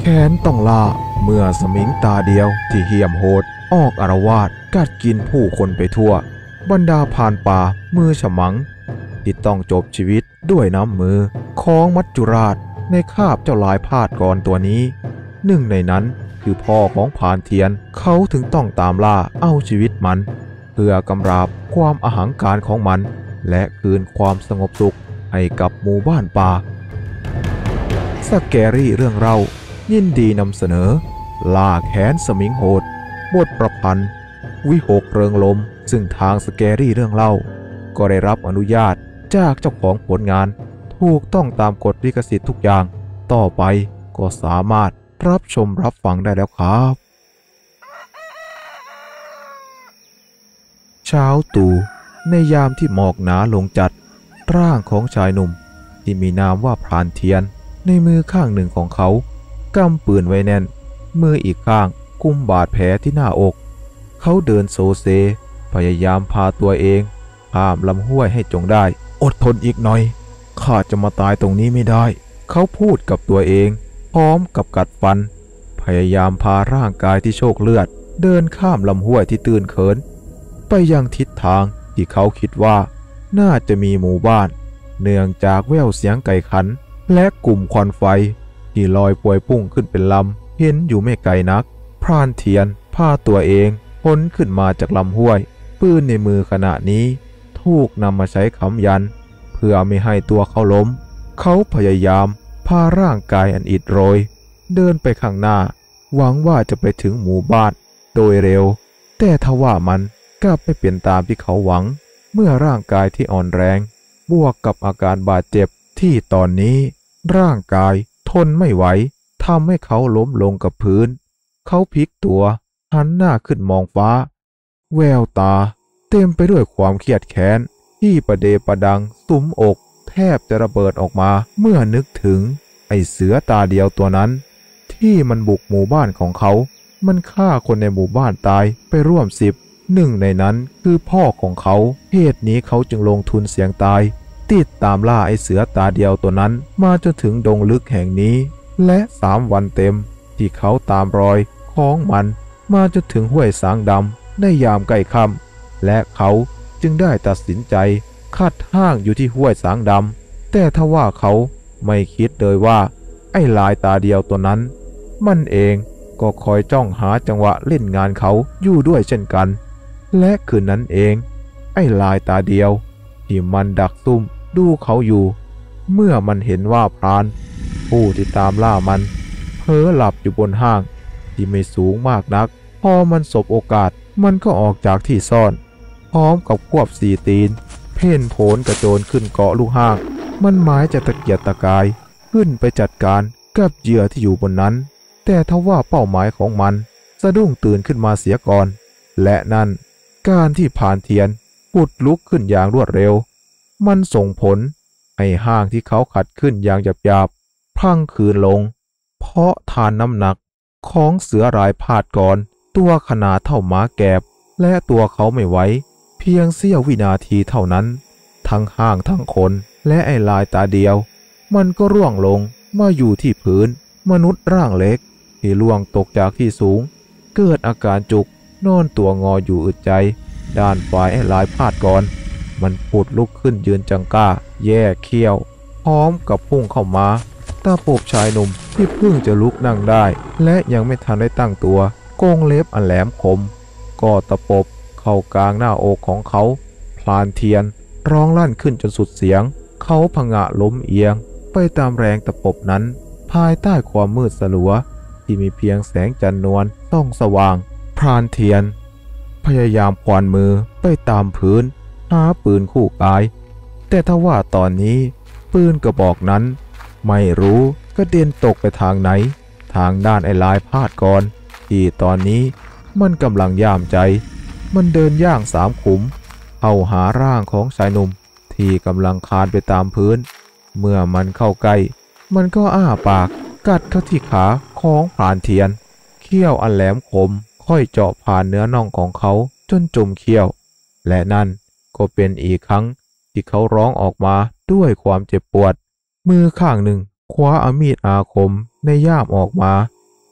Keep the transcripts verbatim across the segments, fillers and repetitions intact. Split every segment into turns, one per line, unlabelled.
แค้นต้องล่าเมื่อสมิงตาเดียวที่เหี้ยมโหดออกอาละวาดกัดกินผู้คนไปทั่วบรรดาพรานป่ามือฉมังที่ต้องจบชีวิตด้วยน้ำมือของมัจจุราชในคาบเจ้าลายพาดกรตัวนี้หนึ่งในนั้นคือพ่อของพรานเทียนเขาถึงต้องตามล่าเอาชีวิตมันเพื่อกำราบความอหังการของมันและคืนความสงบสุขให้กับหมู่บ้านป่าสแกรี่เรื่องเล่ายินดีนำเสนอล่าแค้นสมิงโหดบทประพันธ์วิหกเริงลมซึ่งทางสแกรี่เรื่องเล่าก็ได้รับอนุญาตจากเจ้าของผลงานถูกต้องตามกฎลิขสิทธิ์ทุกอย่างต่อไปก็สามารถรับชมรับฟังได้แล้วครับเช้าตู่ในยามที่หมอกหนาลงจัดร่างของชายหนุ่มที่มีนามว่าพรานเทียนในมือข้างหนึ่งของเขากำปืนไว้แน่นมืออีกข้างกุมบาดแผลที่หน้าอกเขาเดินโซเซพยายามพาตัวเองข้ามลำห้วยให้จงได้อดทนอีกหน่อยข้าจะมาตายตรงนี้ไม่ได้เขาพูดกับตัวเองพร้อมกับกัดฟันพยายามพาร่างกายที่โชกเลือดเดินข้ามลำห้วยที่ตื้นเขินไปยังทิศทางที่เขาคิดว่าน่าจะมีหมู่บ้านเนื่องจากแว่วเสียงไก่ขันและกลุ่มควันไฟที่ลอยพวยพุ่งขึ้นเป็นลำเห็นอยู่ไม่ไกลนักพรานเทียนพาตัวเองพ้นขึ้นมาจากลำห้วยปืนในมือขณะนี้ถูกนำมาใช้ค้ำยันเพื่อไม่ให้ตัวเขาล้มเขาพยายามพาร่างกายอันอิดโรยเดินไปข้างหน้าหวังว่าจะไปถึงหมู่บ้านโดยเร็วแต่ทว่ามันกลับไม่เป็นตามที่เขาหวังเมื่อร่างกายที่อ่อนแรงบวกกับอาการบาดเจ็บที่ตอนนี้ร่างกายทนไม่ไหวทำให้เขาล้มลงกับพื้นเขาพลิกตัวหันหน้าขึ้นมองฟ้าแววตาเต็มไปด้วยความเครียดแค้นที่ประเดประดังสุมอกแทบจะระเบิดออกมาเมื่อนึกถึงไอ้เสือตาเดียวตัวนั้นที่มันบุกหมู่บ้านของเขามันฆ่าคนในหมู่บ้านตายไปร่วมสิบหนึ่งในนั้นคือพ่อของเขาเหตุนี้เขาจึงลงทุนเสี่ยงตายติดตามล่าไอ้เสือตาเดียวตัวนั้นมาจนถึงดงลึกแห่งนี้และสามวันเต็มที่เขาตามรอยของมันมาจนถึงห้วยสางดำในยามใกล้ค่ำและเขาจึงได้ตัดสินใจคัดห้างอยู่ที่ห้วยสางดำแต่ทว่าเขาไม่คิดเลยว่าไอ้ลายตาเดียวตัวนั้นมันเองก็คอยจ้องหาจังหวะเล่นงานเขาอยู่ด้วยเช่นกันและคืนนั้นเองไอ้ลายตาเดียวที่มันดักซุ่มดูเขาอยู่เมื่อมันเห็นว่าพรานผู้ที่ตามล่ามันเพ้อหลับอยู่บนห้างที่ไม่สูงมากนักพอมันสบโอกาสมันก็ออกจากที่ซ่อนพร้อมกับควบสี่ตีนเพ่นโผนกระโจนขึ้นเกาะลูกห้างมันหมายจะตะเกียกตะกายขึ้นไปจัดการกับเหยื่อที่อยู่บนนั้นแต่ทว่าเป้าหมายของมันสะดุ้งตื่นขึ้นมาเสียก่อนและนั่นการที่พรานเทียนปุดลุกขึ้นอย่างรวดเร็วมันส่งผลให้ห้างที่เขาขัดขึ้นอย่างหยาบๆพังคืนลงเพราะทานน้ำหนักของเสือรายพาดก่อนตัวขนาดเท่าหมาแกบและตัวเขาไม่ไหวเพียงเสี้ยววินาทีเท่านั้นทั้งห้างทั้งคนและไอ้ลายตาเดียวมันก็ร่วงลงมาอยู่ที่พื้นมนุษย์ร่างเล็กที่ล่วงตกจากที่สูงเกิดอาการจุกนอนตัวงออยู่อึดใจด้านฝ่ายไอ้ลายพาดก่อนมันปุดลุกขึ้นยืนจังก้าแย่เขี้ยวพร้อมกับพุ่งเข้ามาตาปบชายหนุ่มที่เพิ่งจะลุกนั่งได้และยังไม่ทันได้ตั้งตัวโกงเล็บอันแหลมคมก็ตะปบเข้ากลางหน้าอกของเขาพลานเทียนร้องลั่นขึ้นจนสุดเสียงเขาผงะล้มเอียงไปตามแรงตะปบนั้นภายใต้ความมืดสลัวที่มีเพียงแสงจันทร์นวลส่องสว่างพรานเทียนพยายามควานมือไปตามพื้นหาปืนคู่กายแต่ทว่าตอนนี้ปืนกระบอกนั้นไม่รู้กระเด็นตกไปทางไหนทางด้านไอ้ลายพาดก่อนที่ตอนนี้มันกำลังย่ามใจมันเดินย่างสามขุมเข้าหาร่างของชายหนุ่มที่กำลังคลานไปตามพื้นเมื่อมันเข้าใกล้มันก็อ้าปากกัดเข้าที่ขาของพรานเทียนเขี้ยวอันแหลมคมค่อยเจาะผ่านเนื้อน่องของเขาจนจมเขี้ยวและนั่นก็เป็นอีกครั้งที่เขาร้องออกมาด้วยความเจ็บปวดมือข้างหนึ่งคว้าอามีดอาคมในย่ามออกมา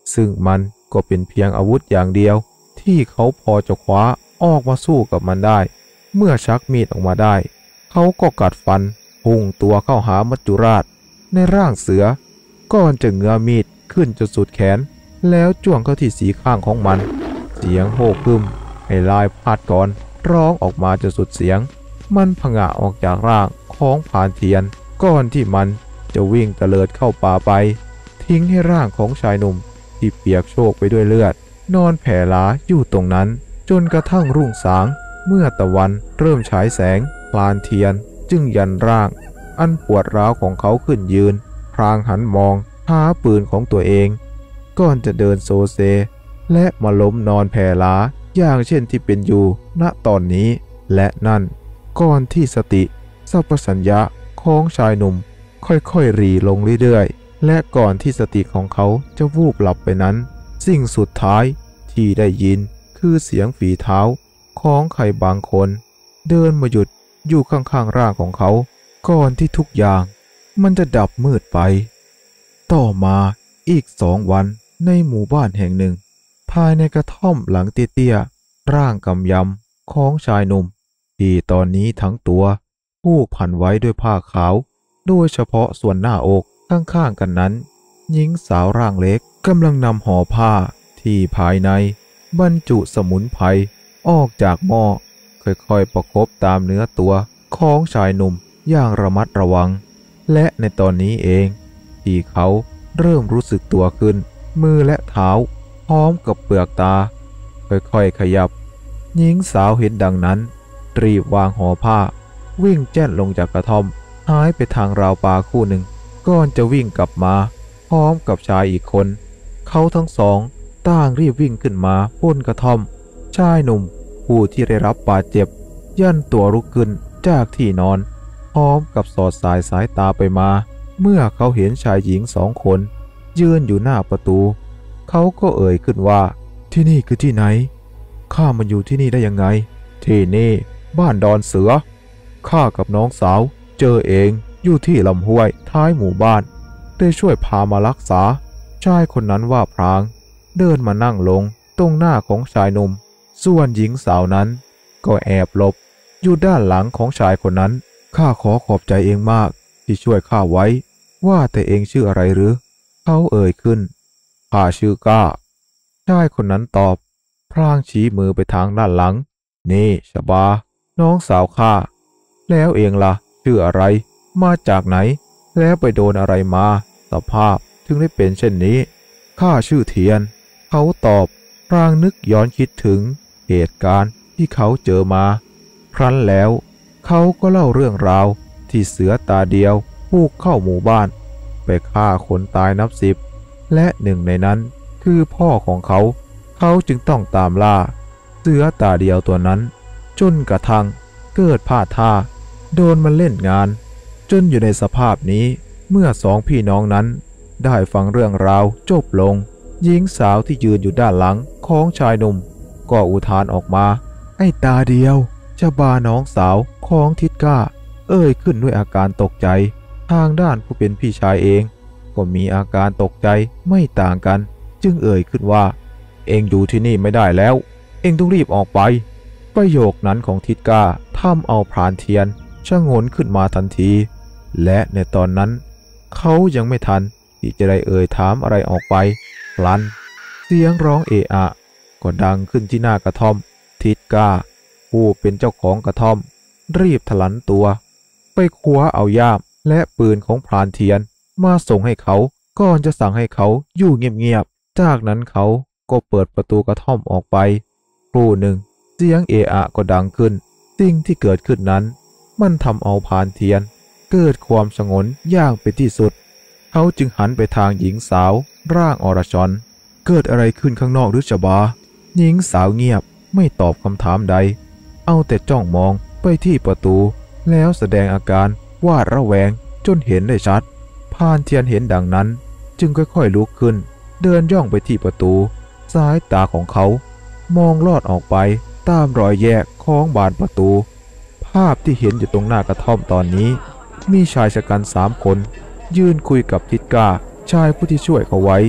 ซึ่งมันก็เป็นเพียงอาวุธอย่างเดียวที่เขาพอจะคว้าออกมาสู้กับมันได้เมื่อชักมีดออกมาได้เขาก็กัดฟันพุ่งตัวเข้าหามัจจุราชในร่างเสือก่อนจะเงื้อมีดขึ้นจนสุดแขนแล้วจ้วงเข้าที่สีข้างของมันเสียงโห่พึมให้ลายพาดก่อนร้องออกมาจนสุดเสียงมันผงะออกจากร่างของผานเทียนก่อนที่มันจะวิ่งเตลิดเข้าป่าไปทิ้งให้ร่างของชายหนุ่มที่เปียกโชกไปด้วยเลือดนอนแผ่ลาอยู่ตรงนั้นจนกระทั่งรุ่งสางเมื่อตะวันเริ่มฉายแสงพลานเทียนจึงยันร่างอันปวดร้าวของเขาขึ้นยืนพลางหันมองหาปืนของตัวเองก่อนจะเดินโซเซและมาล้มนอนแผ่ลาอย่างเช่นที่เป็นอยู่ณตอนนี้และนั่นก่อนที่สติสัพสัญญาของชายหนุ่มค่อยๆรีลงเรื่อยๆและก่อนที่สติของเขาจะวูบหลับไปนั้นสิ่งสุดท้ายที่ได้ยินคือเสียงฝีเท้าของใครบางคนเดินมาหยุดอยู่ข้างๆร่างของเขาก่อนที่ทุกอย่างมันจะดับมืดไปต่อมาอีกสองวันในหมู่บ้านแห่งหนึ่งภายในกระท่อมหลังเตี้ยๆร่างกำยำของชายหนุ่มที่ตอนนี้ทั้งตัวผูกพันไว้ด้วยผ้าขาวโดยเฉพาะส่วนหน้าอกข้างๆกันนั้นหญิงสาวร่างเล็กกำลังนำห่อผ้าที่ภายในบรรจุสมุนไพรออกจากหม้อค่อยๆประคบตามเนื้อตัวของชายหนุ่มอย่างระมัดระวังและในตอนนี้เองที่เขาเริ่มรู้สึกตัวขึ้นมือและเท้าพร้อมกับเปลือกตาค่อยๆขยับหญิงสาวเห็นดังนั้นรีบวางห่อผ้าวิ่งแจ้นลงจากกระท่อมหายไปทางราวป่าคู่หนึ่งก่อนจะวิ่งกลับมาพร้อมกับชายอีกคนเขาทั้งสองต่างรีบวิ่งขึ้นมาบนกระท่อมชายหนุ่มผู้ที่ได้รับบาดเจ็บย่นตัวลุกขึ้นจากที่นอนพร้อมกับสอดสายสายตาไปมาเมื่อเขาเห็นชายหญิงสองคนยืนอยู่หน้าประตูเขาก็เอ่ยขึ้นว่าที่นี่คือที่ไหนข้ามันอยู่ที่นี่ได้ยังไงที่นี่บ้านดอนเสือข้ากับน้องสาวเจอเองอยู่ที่ลำห้วยท้ายหมู่บ้านได้ช่วยพามารักษาชายคนนั้นว่าพรางเดินมานั่งลงตรงหน้าของชายหนุ่มส่วนหญิงสาวนั้นก็แอบหลบอยู่ด้านหลังของชายคนนั้นข้าขอขอบใจเองมากที่ช่วยข้าไว้ว่าแต่เองชื่ออะไรหรือเขาเอ่ยขึ้นข้าชื่อก้าชายคนนั้นตอบพลางชี้มือไปทางด้านหลังนี่ชบาน้องสาวข้าแล้วเองล่ะชื่ออะไรมาจากไหนแล้วไปโดนอะไรมาสภาพถึงได้เป็นเช่นนี้ข้าชื่อเทียนเขาตอบพลางนึกย้อนคิดถึงเหตุการณ์ที่เขาเจอมาครั้นแล้วเขาก็เล่าเรื่องราวที่เสือตาเดียวผูกเข้าหมู่บ้านไปฆ่าคนตายนับสิบและหนึ่งในนั้นคือพ่อของเขาเขาจึงต้องตามล่าเสือตาเดียวตัวนั้นจนกระทั่งเกิดพลาดท่าโดนมันเล่นงานจนอยู่ในสภาพนี้เมื่อสองพี่น้องนั้นได้ฟังเรื่องราวจบลงหญิงสาวที่ยืนอยู่ด้านหลังของชายหนุ่มก็อุทานออกมาไอ้ตาเดียวจะบาน้องสาวของทิดก้าเอ่ยขึ้นด้วยอาการตกใจทางด้านผู้เป็นพี่ชายเองก็มีอาการตกใจไม่ต่างกันจึงเอ่ยขึ้นว่าเองอยู่ที่นี่ไม่ได้แล้วเองต้องรีบออกไปประโยคนั้นของทิดก้าทำเอาพรานเทียนชะงนขึ้นมาทันทีและในตอนนั้นเขายังไม่ทันที่จะได้เอ่ยถามอะไรออกไปพลันเสียงร้องเอะอะก็ดังขึ้นที่หน้ากระท่อมทิดก้าผู้เป็นเจ้าของกระท่อมรีบถลันตัวไปคว้าเอาย่ามและปืนของพรานเทียนมาส่งให้เขาก่อนจะสั่งให้เขาอยู่เงียบๆจากนั้นเขาก็เปิดประตูกระท่อมออกไปครู่หนึ่งเสียงเอะอะก็ดังขึ้นสิ่งที่เกิดขึ้นนั้นมันทำเอาพรานเทียนเกิดความสงนอย่างเป็นที่สุดเขาจึงหันไปทางหญิงสาวร่างอรชรเกิดอะไรขึ้นข้างนอกหรือชบาหญิงสาวเงียบไม่ตอบคำถามใดเอาแต่จ้องมองไปที่ประตูแล้วแสดงอาการหวาดระแวงจนเห็นได้ชัดพรานเทียนเห็นดังนั้นจึงค่อยๆลุกขึ้นเดินย่องไปที่ประตูสายตาของเขามองลอดออกไปตามรอยแยกของบานประตูภาพที่เห็นอยู่ตรงหน้ากระท่อมตอนนี้มีชายชะกันสามคนยืนคุยกับทิดก้าชายผู้ที่ช่วยเขาไว้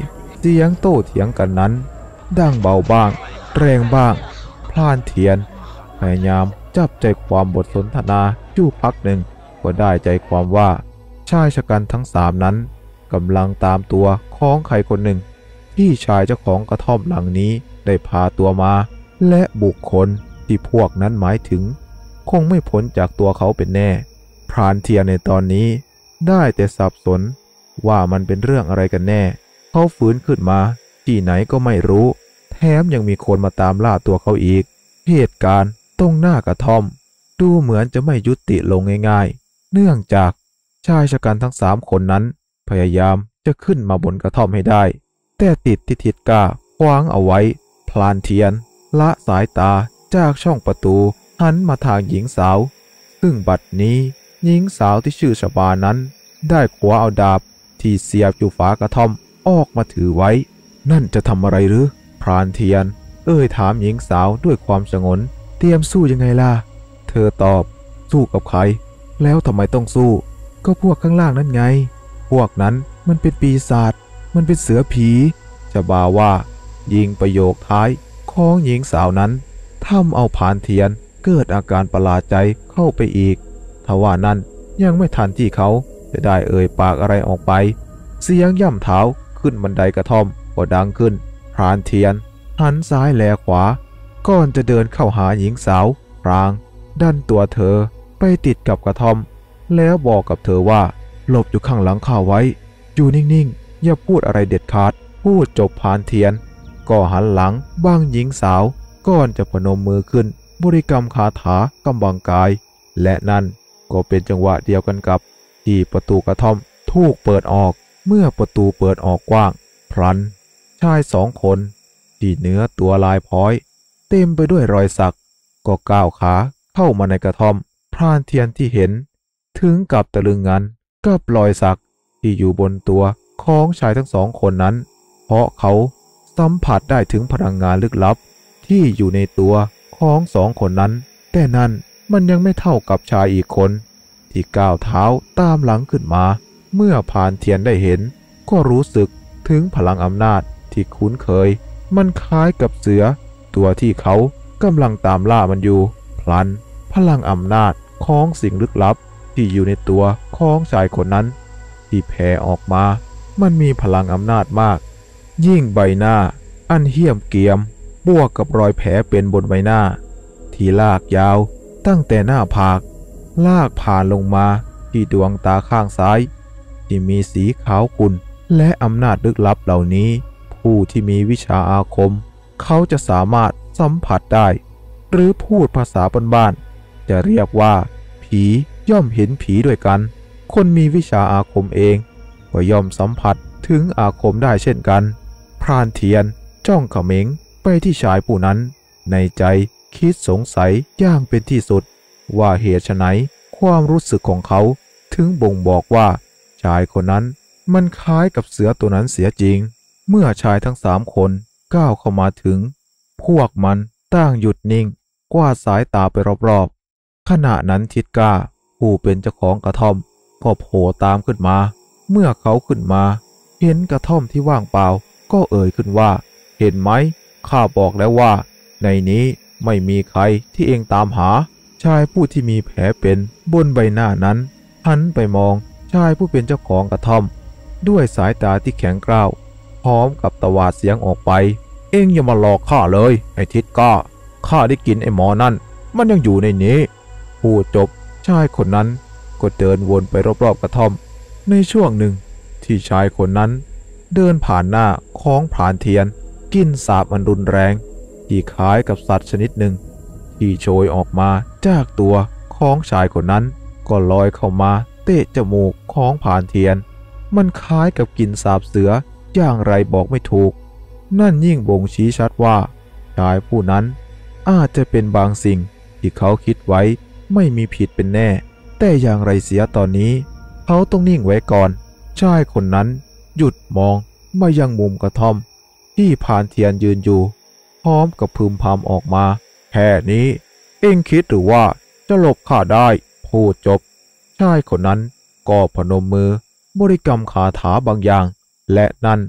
เสียงโต้เถียงกันนั้นดังเบาบ้างแรงบ้างพลานเทียนพยายามจับใจความบทสนทนาอยู่พักหนึ่งก็ได้ใจความว่าชายชะกันทั้งสามนั้นกำลังตามตัวของใครคนหนึ่งที่ชายเจ้าของกระท่อมหลังนี้ได้พาตัวมาและบุคคลที่พวกนั้นหมายถึงคงไม่พ้นจากตัวเขาเป็นแน่พรานเทียนในตอนนี้ได้แต่สับสนว่ามันเป็นเรื่องอะไรกันแน่เขาฟื้นขึ้นมาที่ไหนก็ไม่รู้แถมยังมีคนมาตามล่าตัวเขาอีกเหตุการณ์ตรงหน้ากระท่อมดูเหมือนจะไม่ยุติลงง่ายๆเนื่องจากชายชะกันทั้งสามคนนั้นพยายามจะขึ้นมาบนกระท่อมให้ได้แต่ติดที่ทิศกาขวางเอาไว้พลานเทียนละสายตาจากช่องประตูหันมาทางหญิงสาวซึ่งบัดนี้หญิงสาวที่ชื่อชบานั้นได้ขวาเอาดาบที่เสียบอยู่ฝากระท่อมออกมาถือไว้นั่นจะทำอะไรหรือพรานเทียนเอ่ยถามหญิงสาวด้วยความสงนเตรียมสู้ยังไงล่ะเธอตอบสู้กับใครแล้วทำไมต้องสู้ก็พวกข้างล่างนั่นไงพวกนั้นมันเป็นปีศาจมันเป็นเสือผีชบาว่ายิงประโยคท้ายของหญิงสาวนั้นทำเอาพรานเทียนเกิดอาการประหลาดใจเข้าไปอีกทว่านั่นยังไม่ทันที่เขาจะได้เอ่ยปากอะไรออกไปเสียงย่ำเท้าขึ้นบันไดกระท่อมก็ดังขึ้นพรานเทียนหันซ้ายแลขวาก่อนจะเดินเข้าหาหญิงสาวพรางดันตัวเธอไปติดกับกระท่อมแล้วบอกกับเธอว่าหลบอยู่ข้างหลังข้าไว้อยู่นิ่งๆอย่าพูดอะไรเด็ดขาดพูดจบพรานเทียนก็หันหลังบังหญิงสาวก่อนจะพนมมือขึ้นบริกรรมคาถากำบังกายและนั่นก็เป็นจังหวะเดียวกันกับที่ประตูกระท่อมถูกเปิดออกเมื่อประตูเปิดออกกว้างพลันชายสองคนที่เนื้อตัวลายพ้อยเต็มไปด้วยรอยสักก็ก้าวขาเข้ามาในกระท่อมพรานเทียนที่เห็นถึงกับตะลึงงันกับรอยสักที่อยู่บนตัวของชายทั้งสองคนนั้นเพราะเขาสัมผัสได้ถึงพลังงานลึกลับที่อยู่ในตัวของสองคนนั้นแต่นั่นมันยังไม่เท่ากับชายอีกคนที่ก้าวเท้าตามหลังขึ้นมาเมื่อพรานเทียนได้เห็นก็รู้สึกถึงพลังอำนาจที่คุ้นเคยมันคล้ายกับเสือตัวที่เขากำลังตามล่ามันอยู่พลันพลังอำนาจของสิ่งลึกลับที่อยู่ในตัวของชายคนนั้นที่แผ่ออกมามันมีพลังอำนาจมากยิ่งใบหน้าอันเหี้ยมเกียมบวกกับรอยแผลเป็นบนใบหน้าที่ลากยาวตั้งแต่หน้าผากลากผ่านลงมาที่ดวงตาข้างซ้ายที่มีสีขาวขุ่นและอำนาจลึกลับเหล่านี้ผู้ที่มีวิชาอาคมเขาจะสามารถสัมผัสได้หรือพูดภาษาบ้านๆจะเรียกว่าผีย่อมเห็นผีด้วยกันคนมีวิชาอาคมเองก็ย่อมสัมผัสถึงอาคมได้เช่นกันพรานเทียนจ้องเขม็งไปที่ชายผู้นั้นในใจคิดสงสัยอย่างเป็นที่สุดว่าเหตุไฉนความรู้สึกของเขาถึงบ่งบอกว่าชายคนนั้นมันคล้ายกับเสือตัวนั้นเสียจริงเมื่อชายทั้งสามคนก้าวเข้ามาถึงพวกมันต่างหยุดนิ่งกวาดสายตาไปรอบๆขณะนั้นทิดก้าผู้เป็นเจ้าของกระท่อมก็โผล่ตามขึ้นมาเมื่อเขาขึ้นมาเห็นกระท่อมที่ว่างเปล่าก็เอ่ยขึ้นว่าเห็นไหมข้าบอกแล้วว่าในนี้ไม่มีใครที่เองตามหาชายผู้ที่มีแผลเป็นบนใบหน้านั้นหันไปมองชายผู้เป็นเจ้าของกระท่อมด้วยสายตาที่แข็งกร้าวพร้อมกับตวาดเสียงออกไปเองอย่ามาหลอกข้าเลยไอ้ทิดก้าข้าได้กินไอ้หมอนั่นมันยังอยู่ในนี้พูดจบชายคนนั้นก็เดินวนไปรอบๆกระท่อมในช่วงหนึ่งที่ชายคนนั้นเดินผ่านหน้าของพรานเทียนกลิ่นสาบอันรุนแรงที่คล้ายกับสัตว์ชนิดหนึ่งที่โชยออกมาจากตัวของชายคนนั้นก็ลอยเข้ามาเตะจมูกของพรานเทียนมันคล้ายกับกลิ่นสาบเสืออย่างไรบอกไม่ถูกนั่นยิ่งบ่งชี้ชัดว่าชายผู้นั้นอาจจะเป็นบางสิ่งที่เขาคิดไว้ไม่มีผิดเป็นแน่แต่อย่างไรเสียตอนนี้เขาต้องนิ่งไว้ก่อนชายคนนั้นหยุดมองมายังมุมกระท่อมที่พรานเทียนยืนอยู่พร้อมกับพึมพำออกมาแค่นี้เอ็งคิดหรือว่าจะหลบข้าได้พูดจบชายคนนั้นก็พนมมือบริกรรมคาถาบางอย่างและนั่น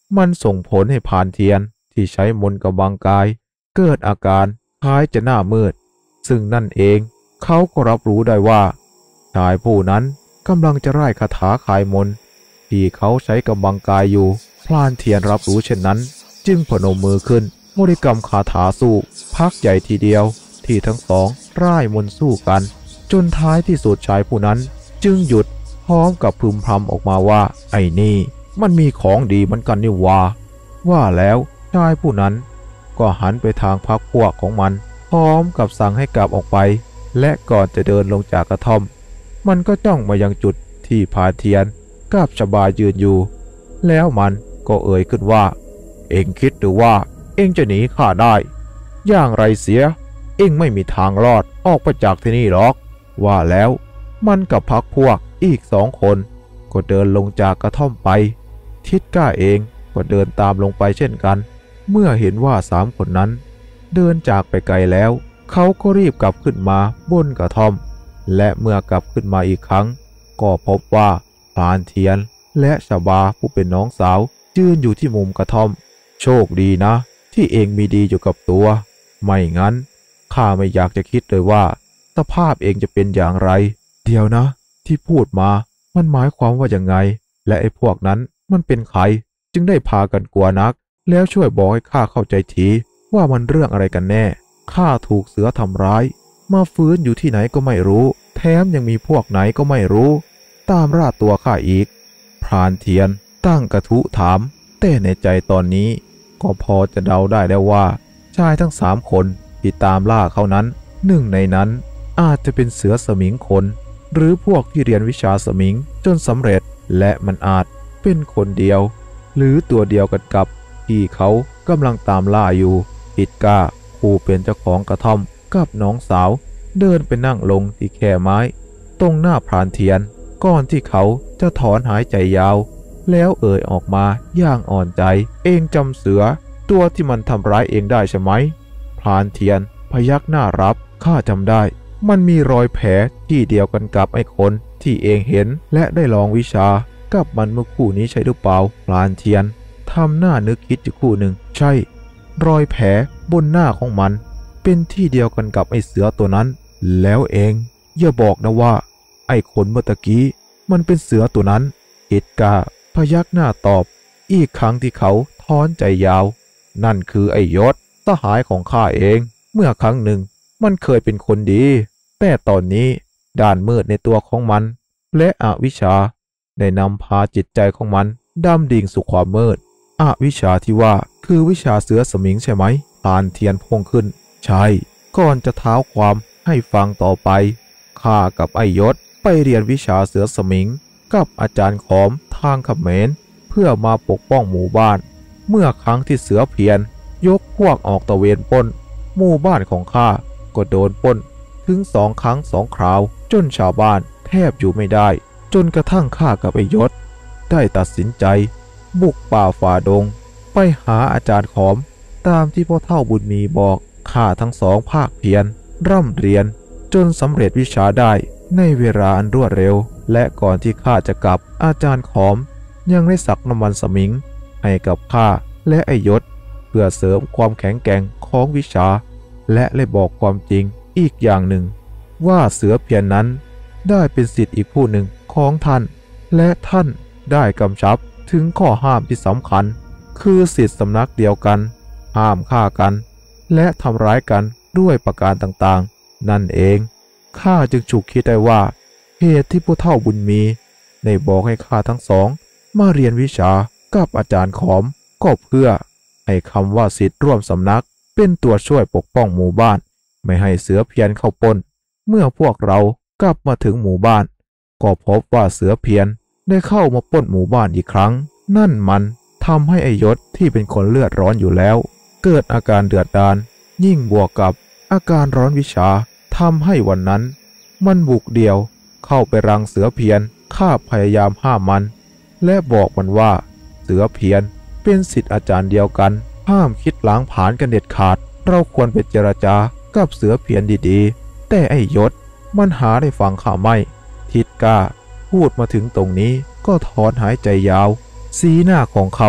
มันส่งผลให้พานเทียนที่ใช้มนต์กำบังกายเกิดอาการคล้ายจะหน้ามืดซึ่งนั่นเองเขาก็รับรู้ได้ว่าชายผู้นั้นกำลังจะร่ายคาถาคายมนต์ที่เขาใช้กำบังกายอยู่พลานเทียนรับรู้เช่นนั้นจึงพนมมือขึ้นบริกรรมคาถาสู้พักใหญ่ทีเดียวที่ทั้งสองร่ายมนต์สู้กันจนท้ายที่สุดชายผู้นั้นจึงหยุดพร้อมกับพึมพำออกมาว่าไอ้นี่มันมีของดีเหมือนกันนี่ว่าว่าแล้วชายผู้นั้นก็หันไปทางพรรคพวกของมันพร้อมกับสั่งให้กลับออกไปและก่อนจะเดินลงจากกระท่อมมันก็จ้องมายังจุดที่พาเทียนกับชบายืนอยู่แล้วมันก็เอ่ยขึ้นว่าเอ็งคิดหรือว่าเอ็งจะหนีข้าได้อย่างไรเสียเอ็งไม่มีทางรอดออกไปจากที่นี่หรอกว่าแล้วมันกับพรรคพวกอีกสองคนก็เดินลงจากกระท่อมไปทิดก้าเองก็เดินตามลงไปเช่นกันเมื่อเห็นว่าสามคนนั้นเดินจากไปไกลแล้วเขาก็รีบกลับขึ้นมาบนกระท่อมและเมื่อกลับขึ้นมาอีกครั้งก็พบว่าพลานเทียนและชบาผู้เป็นน้องสาวยืนอยู่ที่มุมกระท่อมโชคดีนะที่เองมีดีอยู่กับตัวไม่งั้นข้าไม่อยากจะคิดเลยว่าสภาพเองจะเป็นอย่างไรเดี๋ยวนะที่พูดมามันหมายความว่าอย่างไงและไอ้พวกนั้นมันเป็นใครจึงได้พากันกลัวนักแล้วช่วยบอกให้ข้าเข้าใจทีว่ามันเรื่องอะไรกันแน่ข้าถูกเสือทำร้ายมาฟื้นอยู่ที่ไหนก็ไม่รู้แถมยังมีพวกไหนก็ไม่รู้ตามล่าตัวข้าอีกพรานเทียนตั้งกระทุถามแต่ในใจตอนนี้ก็พอจะเดาได้แล้วว่าชายทั้งสามคนที่ตามล่าเขานั้นหนึ่งในนั้นอาจจะเป็นเสือสมิงคนหรือพวกที่เรียนวิชาสมิงจนสำเร็จและมันอาจเป็นคนเดียวหรือตัวเดียวกันกับที่เขากำลังตามล่าอยู่อิดกาผู้เป็นเจ้าของกระท่อมกับน้องสาวเดินไปนั่งลงที่แคร่ไม้ตรงหน้าพรานเทียนก่อนที่เขาจะถอนหายใจยาวแล้วเอ่ยออกมาอย่างอ่อนใจเองจำเสือตัวที่มันทำร้ายเองได้ใช่ไหมพรานเทียนพยักหน้ารับข้าจำได้มันมีรอยแผลที่เดียวกันกับไอ้คนที่เองเห็นและได้ลองวิชากับมันเมื่อคู่นี้ใช่หรือเปล่าพรานเทียนทำหน้านึกคิดอยู่คู่หนึ่งใช่รอยแผลบนหน้าของมันเป็นที่เดียวกันกับไอ้เสือตัวนั้นแล้วเองอย่าบอกนะว่าไอ้คนเมื่อตะกี้มันเป็นเสือตัวนั้นเอ็ดกาพยักหน้าตอบอีกครั้งที่เขาถอนใจยาวนั่นคือไอ้ยศสหายของข้าเองเมื่อครั้งหนึ่งมันเคยเป็นคนดีแต่ตอนนี้ด้านมืดในตัวของมันและอวิชชาได้นำพาจิตใจของมันดำดิ่งสู่ความมืดอวิชชาที่ว่าคือวิชาเสือสมิงใช่ไหมพลานเทียนพุ่งขึ้นใช่ก่อนจะเท้าความให้ฟังต่อไปข้ากับไอ้ยศไปเรียนวิชาเสือสมิงกับอาจารย์ขอมทางเขมรเพื่อมาปกป้องหมู่บ้านเมื่อครั้งที่เสือเพียนยกพวกออกตระเวนปล้นหมู่บ้านของข้าก็โดนปล้นถึงสองครั้งสองคราวจนชาวบ้านแทบอยู่ไม่ได้จนกระทั่งข้ากับไอ้ยศได้ตัดสินใจบุกป่าฝ่าดงไปหาอาจารย์ขอมตามที่พ่อเฒ่าบุญมีบอกข้าทั้งสองภาคเพียรร่ำเรียนจนสำเร็จวิชาได้ในเวลาอันรวดเร็วและก่อนที่ข้าจะกลับอาจารย์ขอมยังได้สักน้ำมันสมิงให้กับข้าและไอ้ยศเพื่อเสริมความแข็งแกร่งของวิชาและได้บอกความจริงอีกอย่างหนึ่งว่าเสือเพียรนั้นได้เป็นศิษย์อีกผู้หนึ่งของท่านและท่านได้กำชับถึงข้อห้ามที่สำคัญคือศิษย์สำนักเดียวกันห้ามฆ่ากันและทำร้ายกันด้วยประการต่างๆนั่นเองข้าจึงฉุกคิดได้ว่าเหตุที่ผู้เฒ่าบุญมีได้บอกให้ข้าทั้งสองมาเรียนวิชากับอาจารย์ขอมก็เพื่อให้คำว่าศิษย์ร่วมสำนักเป็นตัวช่วยปกป้องหมู่บ้านไม่ให้เสือเพียรเข้าปล้นเมื่อพวกเรากลับมาถึงหมู่บ้านก็พบว่าเสือเพียรได้เข้ามาปล้นหมู่บ้านอีกครั้งนั่นมันทำให้ไอ้ยศที่เป็นคนเลือดร้อนอยู่แล้วเกิดอาการเดือดดาลยิ่งบวกกับอาการร้อนวิชาทำให้วันนั้นมันบุกเดี่ยวเข้าไปรังเสือเพียรข้าพยายามห้ามมันและบอกมันว่าเสือเพียรเป็นศิษย์อาจารย์เดียวกันห้ามคิดล้างผลาญกันเด็ดขาดเราควรไปเจรจากับเสือเพียรดีๆแต่ไอ้ยศมันหาได้ฟังข้าไม่ทิดกาพูดมาถึงตรงนี้ก็ถอนหายใจยาวสีหน้าของเขาที่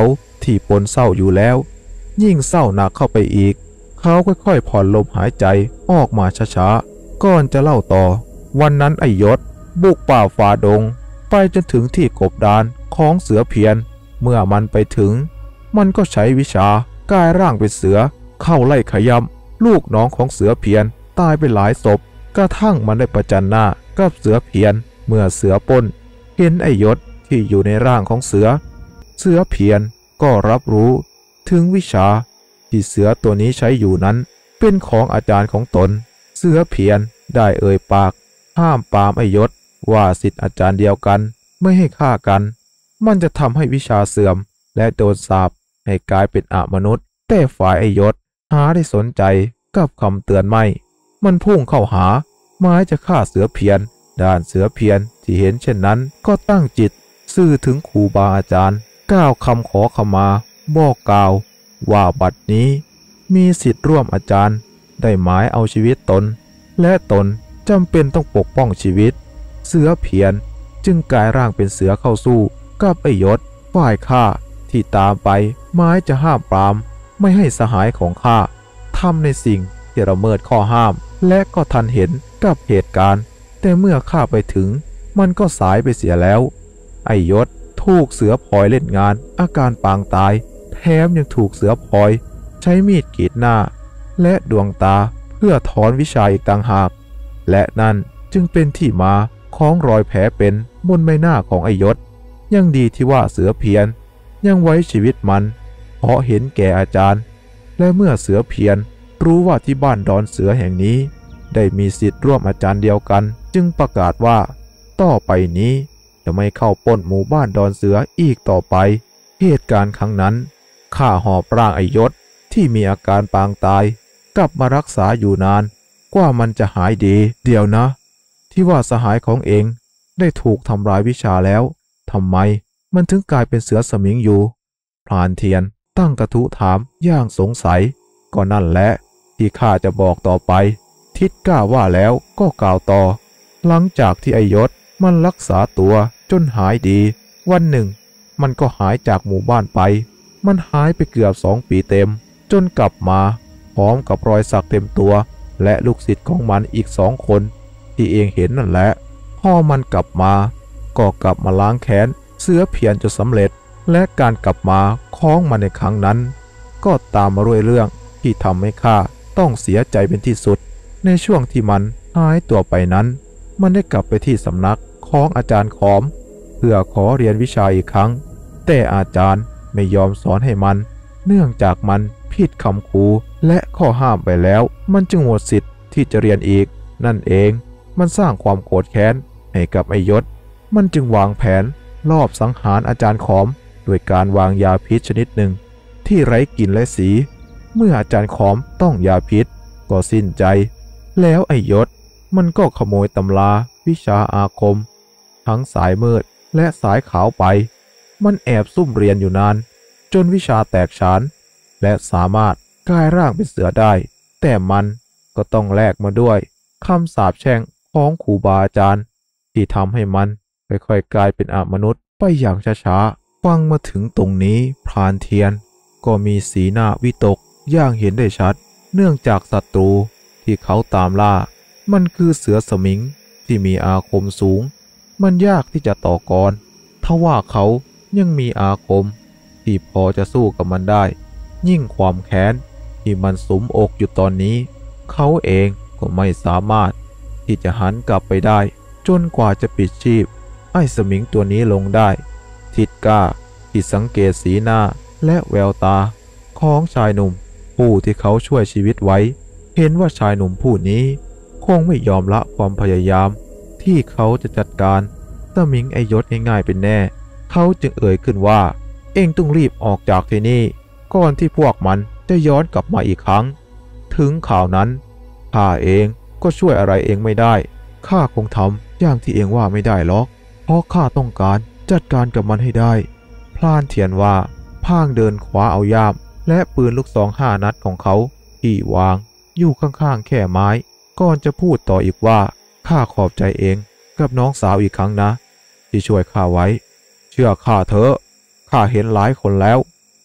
ที่ปนเศร้าอยู่แล้วยิ่งเศร้าหนักเข้าไปอีกเขาค่อยๆผ่อนลมหายใจออกมาช้าๆก่อนจะเล่าต่อวันนั้นไอ้ยศบุกป่าฝ่าดงไปจนถึงที่กบดานของเสือเพียนเมื่อมันไปถึงมันก็ใช้วิชากายร่างเป็นเสือเข้าไล่ขย้ำลูกน้องของเสือเพียนตายไปหลายศพกระทั่งมันได้ประจันหน้ากับเสือเพียนเมื่อเสือปล้นเห็นไอ้ยศที่อยู่ในร่างของเสือเสือเพียนก็รับรู้ถึงวิชาที่เสือตัวนี้ใช้อยู่นั้นเป็นของอาจารย์ของตนเสือเพียนได้เอ่ยปากห้ามปรามไอ้ยศว่าศิษย์อาจารย์เดียวกันไม่ให้ฆ่ากันมันจะทำให้วิชาเสื่อมและโดนสาปให้กลายเป็นอมนุษย์แต่ฝ่ายไอ้ยศหาได้สนใจกับคำเตือนไม่มันพุ่งเข้าหาหมายจะฆ่าเสือเพียนด้านเสือเพียนที่เห็นเช่นนั้นก็ตั้งจิตสื่อถึงครูบาอาจารย์กล่าวคำขอขมาบอกกล่าวว่าบัดนี้มีสิทธิ์ร่วมอาจารย์ได้หมายเอาชีวิตตนและตนจำเป็นต้องปกป้องชีวิตเสือเพียนจึงกลายร่างเป็นเสือเข้าสู้กับไอ้ยศฝ่ายข้าที่ตามไปหมายจะห้ามปรามไม่ให้สหายของข้าทำในสิ่งที่ละเมิดข้อห้ามและก็ทันเห็นกับเหตุการณ์แต่เมื่อข้าไปถึงมันก็สายไปเสียแล้วไอ้ยศถูกเสือพลอยเล่นงานอาการปางตายแถมยังถูกเสือพลอยใช้มีดกรีดหน้าและดวงตาเพื่อถอนวิชาอีกต่างหากและนั่นจึงเป็นที่มาของรอยแผลเป็นบนใบหน้าของไอ้ยศยังดีที่ว่าเสือเพียนยังไว้ชีวิตมันเพราะเห็นแก่อาจารย์และเมื่อเสือเพียนรู้ว่าที่บ้านดอนเสือแห่งนี้ได้มีสิทธิ์ร่วมอาจารย์เดียวกันจึงประกาศว่าต่อไปนี้จะไม่เข้าปล้นหมู่บ้านดอนเสืออีกต่อไปเหตุการณ์ครั้งนั้นข้าหอบร่างไอ้ยศที่มีอาการปางตายกลับมารักษาอยู่นานกว่ามันจะหายดีเดี๋ยวนะที่ว่าสหายของเองได้ถูกทำลายวิชาแล้วทำไมมันถึงกลายเป็นเสือสมิงอยู่พรานเทียนตั้งกระทู้ถามอย่างสงสัยก็นั่นแหละที่ข้าจะบอกต่อไปทิดกล้าว่าแล้วก็กล่าวต่อหลังจากที่ไอ้ยศมันรักษาตัวจนหายดีวันหนึ่งมันก็หายจากหมู่บ้านไปมันหายไปเกือบสองปีเต็มจนกลับมาพร้อมกับรอยสักเต็มตัวและลูกศิษย์ของมันอีกสองคนที่เองเห็นนั่นแหละพอมันกลับมาก็กลับมาล้างแค้นเสือเพียนจนสำเร็จและการกลับมาของมันในครั้งนั้นก็ตามมาด้วยเรื่องที่ทำให้ข้าต้องเสียใจเป็นที่สุดในช่วงที่มันหายตัวไปนั้นมันได้กลับไปที่สำนักของอาจารย์ขอมเพื่อขอเรียนวิชาอีกครั้งแต่อาจารย์ไม่ยอมสอนให้มันเนื่องจากมันผิดคำครูและข้อห้ามไปแล้วมันจึงหมดสิทธิ์ที่จะเรียนอีกนั่นเองมันสร้างความโกรธแค้นให้กับไอ้ยศมันจึงวางแผนลอบสังหารอาจารย์ขอมโดยการวางยาพิษชนิดหนึ่งที่ไร้กลิ่นและสีเมื่ออาจารย์ขอมต้องยาพิษก็สิ้นใจแล้วไอ้ยศมันก็ขโมยตำราวิชาอาคมทั้งสายมืดและสายขาวไปมันแอบซุ่มเรียนอยู่นานจนวิชาแตกฉานและสามารถกลายร่างเป็นเสือได้แต่มันก็ต้องแลกมาด้วยคำสาปแช่งของครูบาอาจารย์ที่ทำให้มันค่อยๆกลายเป็นอมนุษย์ไปอย่างช้าๆฟังมาถึงตรงนี้พรานเทียนก็มีสีหน้าวิตกอย่างเห็นได้ชัดเนื่องจากศัตรูที่เขาตามล่ามันคือเสือสมิงที่มีอาคมสูงมันยากที่จะต่อกรทว่าเขายังมีอาคมที่พอจะสู้กับมันได้ยิ่งความแค้นที่มันสุมอกอยู่ตอนนี้เขาเองก็ไม่สามารถที่จะหันกลับไปได้จนกว่าจะปิดชีพไอ้สมิงตัวนี้ลงได้ทิดก้าที่สังเกตสีหน้าและแววตาของชายหนุ่มผู้ที่เขาช่วยชีวิตไว้เห็นว่าชายหนุ่มผู้นี้คงไม่ยอมละความพยายามที่เขาจะจัดการสมิงไอยศง่ายๆเป็นแน่เขาจึงเอ่ยขึ้นว่าเอ็งต้องรีบออกจากที่นี่ก่อนที่พวกมันจะย้อนกลับมาอีกครั้งถึงข่าวนั้นข้าเองก็ช่วยอะไรเองไม่ได้ข้าคงทำอย่างที่เองว่าไม่ได้หรอกเพราะข้าต้องการจัดการกับมันให้ได้พลานเทียนว่าพางเดินขวาเอาย่ามและปืนลูกซองห้านัดของเขาที่วางอยู่ข้างๆแค่ไม้ก่อนจะพูดต่ออีกว่าข้าขอบใจเองกับน้องสาวอีกครั้งนะที่ช่วยข้าไว้เชื่อข้าเถอะข้าเห็นหลายคนแล้ว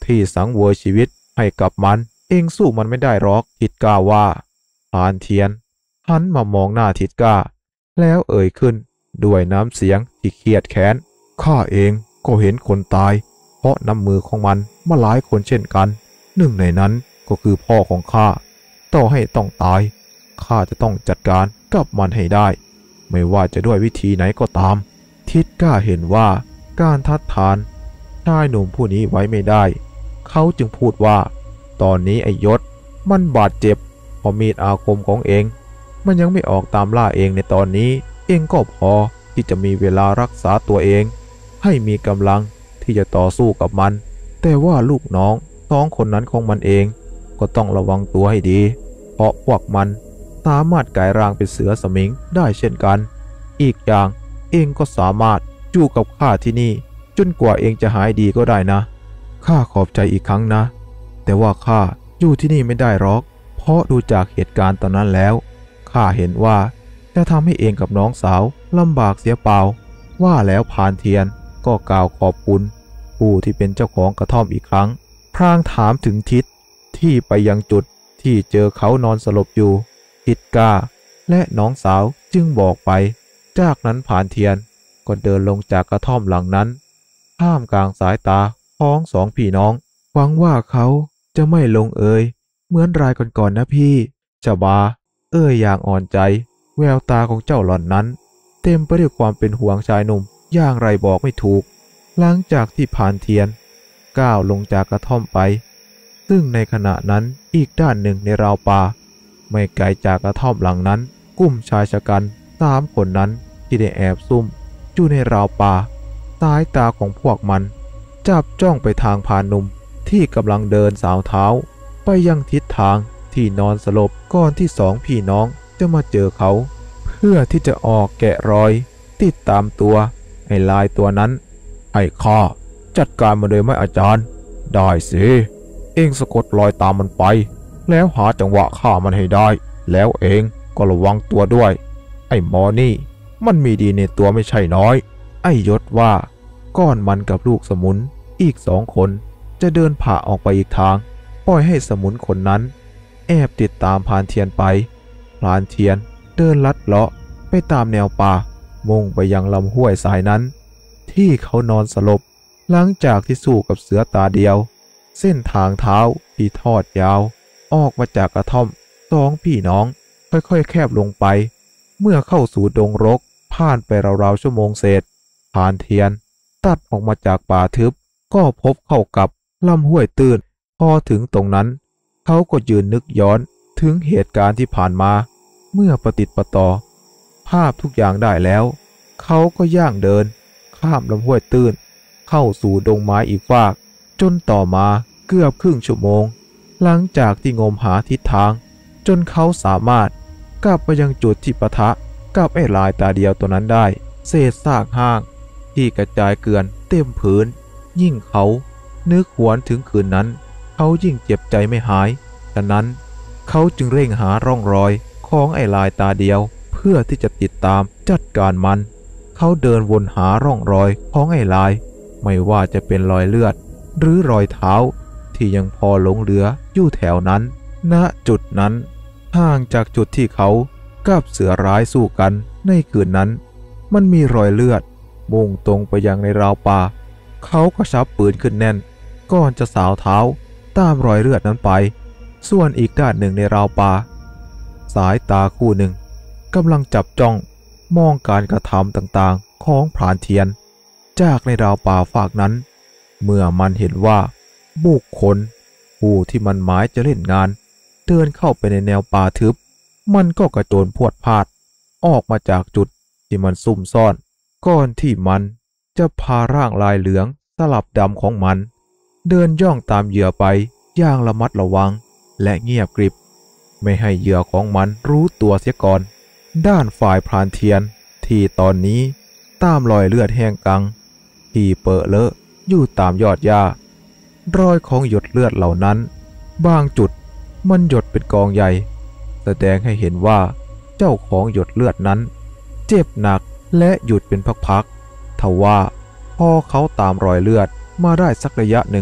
ที่สังเวยชีวิตให้กับมันเองสู้มันไม่ได้หรอกทิดกล้าว่าพรานเทียนหันมามองหน้าทิดกล้าแล้วเอ่ยขึ้นด้วยน้ำเสียงที่เครียดแค้นข้าเองก็เห็นคนตายเพราะน้ำมือของมันมาหลายคนเช่นกันหนึ่งในนั้นก็คือพ่อของข้าต่อให้ต้องตายข้าจะต้องจัดการกับมันให้ได้ไม่ว่าจะด้วยวิธีไหนก็ตามทิดกล้าเห็นว่าการทัดทานชายหนุ่มผู้นี้ไว้ไม่ได้เขาจึงพูดว่าตอนนี้ไอ้ยศมันบาดเจ็บเพราะมีดอาคมของเองมันยังไม่ออกตามล่าเองในตอนนี้เองก็พอที่จะมีเวลารักษาตัวเองให้มีกำลังที่จะต่อสู้กับมันแต่ว่าลูกน้องสองคนนั้นของมันเองก็ต้องระวังตัวให้ดีเพราะพวกมันสามารถกลายร่างเป็นเสือสมิงได้เช่นกันอีกอย่างเองก็สามารถอยู่กับข้าที่นี่จนกว่าเองจะหายดีก็ได้นะข้าขอบใจอีกครั้งนะแต่ว่าข้าอยู่ที่นี่ไม่ได้หรอกเพราะดูจากเหตุการณ์ตอนนั้นแล้วข้าเห็นว่าจะทำให้เองกับน้องสาวลำบากเสียเปล่าว่าแล้วพานเทียนก็กล่าวขอบคุณผู้ที่เป็นเจ้าของกระท่อมอีกครั้งพลางถามถึงทิศที่ไปยังจุดที่เจอเขานอนสลบอยู่ทิดกล้าและน้องสาวจึงบอกไปจากนั้นพานเทียนก็เดินลงจากกระท่อมหลังนั้นท่ามกลางสายตาของสองพี่น้องหวังว่าเขาจะไม่ลงเอยเหมือนรายก่อนๆนะพี่เจ้าบาเอ้ยอย่างอ่อนใจแววตาของเจ้าหล่อนนั้นเต็มไปด้วยความเป็นห่วงชายหนุ่มอย่างไรบอกไม่ถูกหลังจากที่พานเทียนก้าวลงจากกระท่อมไปซึ่งในขณะนั้นอีกด้านหนึ่งในราวป่าไม่ไกลจากกระท่อมหลังนั้นกลุ่มชายชะกันสามคนนั้นที่ได้แอบซุ่มอยู่ในราวป่าสายตาของพวกมันจับจ้องไปทางพานหนุ่มที่กำลังเดินสาวเท้าไปยังทิศทางที่นอนสลบก่อนที่สองพี่น้องจะมาเจอเขาเพื่อที่จะออกแกะรอยติดตามตัวไอ้ลายตัวนั้นให้ข้าจัดการมาเลยไหมอาจารย์ได้สิเองสะกดรอยตามมันไปแล้วหาจังหวะฆ่ามันให้ได้แล้วเองก็ระวังตัวด้วยไอ้หมอนี่มันมีดีในตัวไม่ใช่น้อยไอ้ยศว่าก้อนมันกับลูกสมุนอีกสองคนจะเดินผ่าออกไปอีกทางปล่อยให้สมุนคนนั้นแอบติดตามพานเทียนไปพานเทียนเดินลัดเลาะไปตามแนวป่ามุ่งไปยังลำห้วยสายนั้นที่เขานอนสลบหลังจากที่สู้กับเสือตาเดียวเส้นทางเท้าที่ทอดยาวออกมาจากกระท่อมสองพี่น้องค่อยๆแคบลงไปเมื่อเข้าสู่ดงรกผ่านไปราวๆชั่วโมงเศษพานเทียนตัดออกมาจากป่าทึบก็พบเข้ากับลำห้วยตื้นพอถึงตรงนั้นเขาก็ยืนนึกย้อนถึงเหตุการณ์ที่ผ่านมาเมื่อประติดประต่อภาพทุกอย่างได้แล้วเขาก็ย่างเดินข้ามลำห้วยตื้นเข้าสู่ดงไม้อีกฟากจนต่อมาเกือบครึ่งชั่วโมงหลังจากที่งมหาทิศทางจนเขาสามารถกลับไปยังจุดที่ปะทะกับไอ้ลายตาเดียวตัวนั้นได้เศษซากห้างที่กระจายเกลื่อนเต็มพื้นยิ่งเขานึกหวนถึงคืนนั้นเขายิ่งเจ็บใจไม่หายฉะนั้นเขาจึงเร่งหาร่องรอยของไอ้ลายตาเดียวเพื่อที่จะติดตามจัดการมันเขาเดินวนหาร่องรอยของไอ้ลายไม่ว่าจะเป็นรอยเลือดหรือรอยเท้าที่ยังพอหลงเหลืออยู่แถวนั้นณจุดนั้นห่างจากจุดที่เขากับเสือร้ายสู้กันในคืนนั้นมันมีรอยเลือดมุ่งตรงไปยังในราวป่าเขาก็ชับปืนขึ้นแน่นก่อนจะสาวเท้าตามรอยเลือดนั้นไปส่วนอีกด้านหนึ่งในราวป่าสายตาคู่หนึ่งกำลังจับจ้องมองการกระทำต่างๆของพรานเทียนจากในราวป่าฝากนั้นเมื่อมันเห็นว่าบุคคลผู้ที่มันหมายจะเล่นงานเดินเข้าไปในแนวป่าทึบมันก็กระโจนพรวดพลาดออกมาจากจุดที่มันซุ่มซ่อนก่อนที่มันจะพาร่างลายเหลืองสลับดำของมันเดินย่องตามเหยื่อไปอย่างระมัดระวังและเงียบกริบไม่ให้เหยื่อของมันรู้ตัวเสียก่อนด้านฝ่ายพรานเทียนที่ตอนนี้ตามรอยเลือดแห้งกังที่เปอะเลอะอยู่ตามยอดหญ้ารอยของหยดเลือดเหล่านั้นบางจุดมันหยดเป็นกองใหญ่แสดงให้เห็นว่าเจ้าของหยดเลือดนั้นเจ็บหนักและหยุดเป็นพักๆทว่าพอเขาตามรอยเลือดมาได้สักระยะหนึ่ง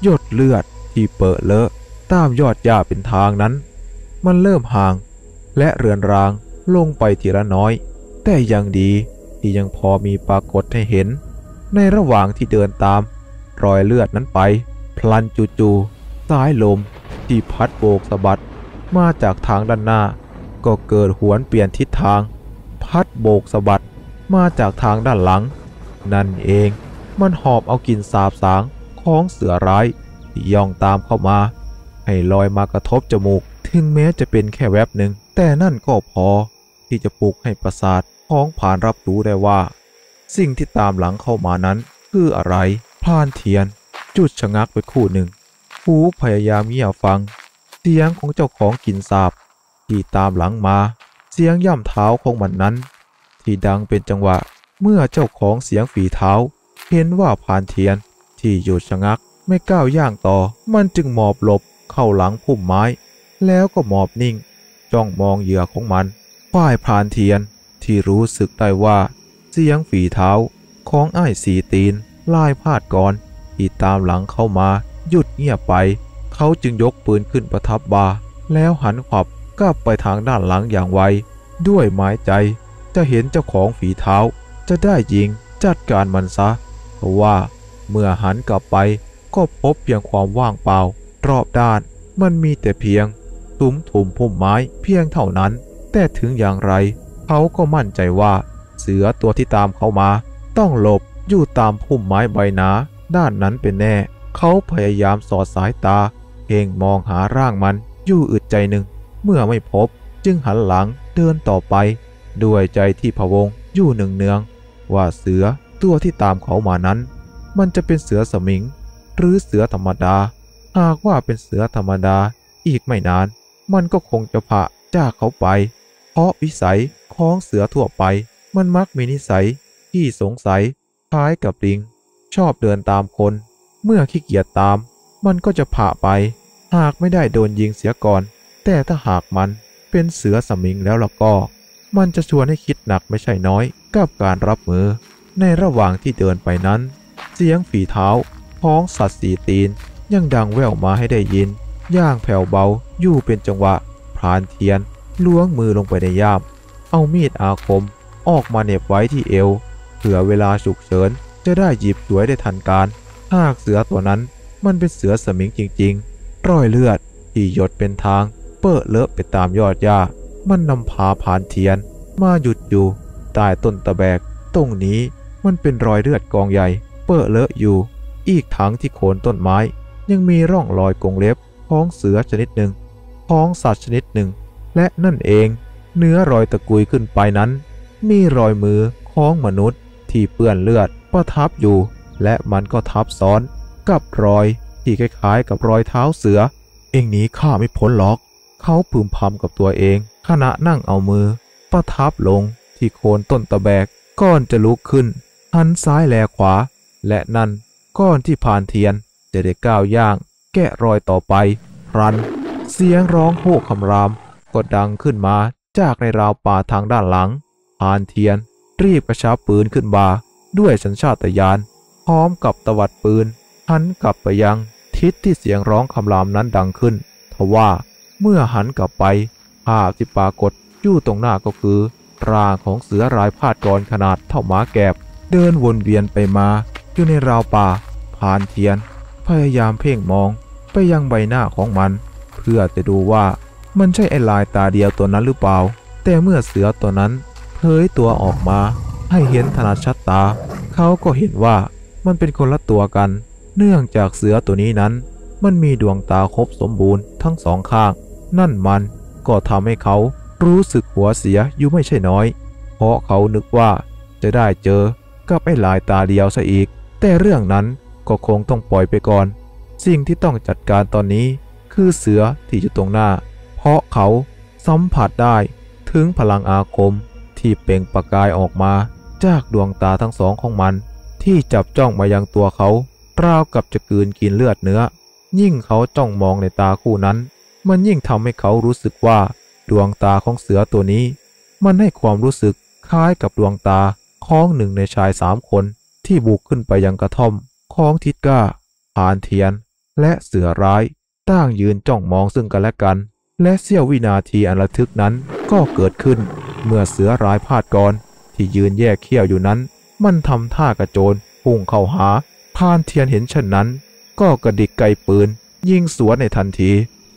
หยดเลือดที่เปอะเลอะตามยอดหญ้าเป็นทางนั้นมันเริ่มห่างและเรือนรางลงไปทีละน้อยแต่ยังดีที่ยังพอมีปรากฏให้เห็นในระหว่างที่เดินตามรอยเลือดนั้นไปพลันจู่ๆสายลมที่พัดโบกสะบัดมาจากทางด้านหน้าก็เกิดหวนเปลี่ยนทิศทางพัดโบกสะบัดมาจากทางด้านหลังนั่นเองมันหอบเอากลิ่นสาบสางของเสือร้ายที่ย่องตามเข้ามาให้ลอยมากระทบจมูกถึงแม้จะเป็นแค่แวบหนึ่งแต่นั่นก็พอที่จะปลุกให้ประสาทของผ่านรับรู้ได้ว่าสิ่งที่ตามหลังเข้ามานั้นคืออะไรพลานเทียนจุดชะงักไปคู่หนึ่งหูพยายามเงี่ยฟังเสียงของเจ้าของกลิ่นสาบที่ตามหลังมาเสียงย่ำเท้าของมันนั้นที่ดังเป็นจังหวะเมื่อเจ้าของเสียงฝีเท้าเห็นว่าพลานเทียนที่หยุดชะงักไม่ก้าวย่างต่อมันจึงหมอบหลบเข้าหลังพุ่มไม้แล้วก็หมอบนิ่งจ้องมองเหยื่อของมันฝ่ายพลานเทียนที่รู้สึกได้ว่าเสียงฝีเท้าของอ้ายสีตีนลายพาดก่อนที่ตามหลังเข้ามาหยุดเงียบไปเขาจึงยกปืนขึ้นประทับบ่าแล้วหันขวับกลับไปทางด้านหลังอย่างไวด้วยหมายใจจะเห็นเจ้าของฝีเท้าจะได้ยิงจัดการมันซะเพราะว่าเมื่อหันกลับไปก็พบเพียงความว่างเปล่ารอบด้านมันมีแต่เพียงซุ้มถุมพุ่มไม้เพียงเท่านั้นแต่ถึงอย่างไรเขาก็มั่นใจว่าเสือตัวที่ตามเขามาต้องหลบอยู่ตามพุ่มไม้ใบหนาด้านนั้นเป็นแน่เขาพยายามสอดสายตาเพ่งมองหาร่างมันอยู่อึดใจหนึ่งเมื่อไม่พบจึงหันหลังเดินต่อไปด้วยใจที่พะวงอยู่เนืองๆว่าเสือตัวที่ตามเขามานั้นมันจะเป็นเสือสมิงหรือเสือธรรมดาหากว่าเป็นเสือธรรมดาอีกไม่นานมันก็คงจะพะจากเขาไปเพราะวิสัยของเสือทั่วไปมันมักมีนิสัยที่สงสัยคล้ายกับลิงชอบเดินตามคนเมื่อขี้เกียจตามมันก็จะพะไปหากไม่ได้โดนยิงเสียก่อนแต่ถ้าหากมันเป็นเสือสมิงแล้วล่ะก็มันจะชวนให้คิดหนักไม่ใช่น้อยกับการรับมือในระหว่างที่เดินไปนั้นเสียงฝีเท้าของสัตว์สีตีนยังดังแว่วมาให้ได้ยินย่างแผ่วเบาอยู่เป็นจังหวะพรานเทียนล้วงมือลงไปในย่ามเอามีดอาคมออกมาเหน็บไว้ที่เอวเผื่อเวลาฉุกเฉินจะได้หยิบฉวยได้ทันการหากเสือตัวนั้นมันเป็นเสือสมิงจริงๆรอยเลือดที่หยดเป็นทางเปื้อนเลอะไปตามยอดหญ้ามันนำพาพรานเทียนมาหยุดอยู่ใต้ต้นตะแบกตรงนี้มันเป็นรอยเลือดกองใหญ่เปื้อนเลอะอยู่อีกทั้งที่โคนต้นไม้ยังมีร่องรอยกรงเล็บของเสือชนิดหนึ่งของสัตว์ชนิดหนึ่งและนั่นเองเนื้อรอยตะกุยขึ้นไปนั้นมีรอยมือของมนุษย์ที่เปื้อนเลือดประทับอยู่และมันก็ทับซ้อนกับรอยที่คล้ายๆกับรอยเท้าเสือเองหนีข้าไม่พ้นหรอกเขาพึมพำกับตัวเองขณะนั่งเอามือประทับลงที่โคนต้นตะแบกก่อนจะลุกขึ้นหันซ้ายแลขวาและนั่นก้อนที่ผ่านเทียนจะได้ก้าวย่างแกะรอยต่อไปรันเสียงร้องโห่คำรามก็ดังขึ้นมาจากในราวป่าทางด้านหลังผ่านเทียนรีบกระชับปืนขึ้นบ่าด้วยสัญชาตญาณพร้อมกับตวัดปืนหันกลับไปยังทิศที่เสียงร้องคำรามนั้นดังขึ้นทว่าเมื่อหันกลับไปภาพที่ปรากฏอยู่ตรงหน้าก็คือร่างของเสือรายพาดกรขนาดเท่าหมาแกบเดินวนเวียนไปมาอยู่ในราวป่าผ่านเทียนพยายามเพ่งมองไปยังใบหน้าของมันเพื่อจะดูว่ามันใช่ไอ้ลายตาเดียวตัวนั้นหรือเปล่าแต่เมื่อเสือตัวนั้นเผยตัวออกมาให้เห็นถนัดชัดตาเขาก็เห็นว่ามันเป็นคนละตัวกันเนื่องจากเสือตัวนี้นั้นมันมีดวงตาครบสมบูรณ์ทั้งสองข้างนั่นมันก็ทำให้เขารู้สึกหัวเสียอยู่ไม่ใช่น้อยเพราะเขานึกว่าจะได้เจอกับไอ้ลายตาเดียวซะอีกแต่เรื่องนั้นก็คงต้องปล่อยไปก่อนสิ่งที่ต้องจัดการตอนนี้คือเสือที่อยู่ตรงหน้าเพราะเขาสัมผัสได้ถึงพลังอาคมที่เปล่งประกายออกมาจากดวงตาทั้งสองของมันที่จับจ้องมายังตัวเขาราวกับจะกลืนกินเลือดเนื้อยิ่งเขาจ้องมองในตาคู่นั้นมันยิ่งทำให้เขารู้สึกว่าดวงตาของเสือตัวนี้มันให้ความรู้สึกคล้ายกับดวงตาของหนึ่งในชายสามคนที่บุกขึ้นไปยังกระท่อมของทิดก้าผ่านเทียนและเสือร้ายต่างยืนจ้องมองซึ่งกันและกันและเสี้ยววินาทีอันระทึกนั้นก็เกิดขึ้นเมื่อเสือร้ายพาดกรที่ยืนแยกเขี้ยวอยู่นั้นมันทำท่ากระโจนพุ่งเข้าหาพานเทียนเห็นเช่นนั้นก็กระดิกไกปืนยิงสวนในทันที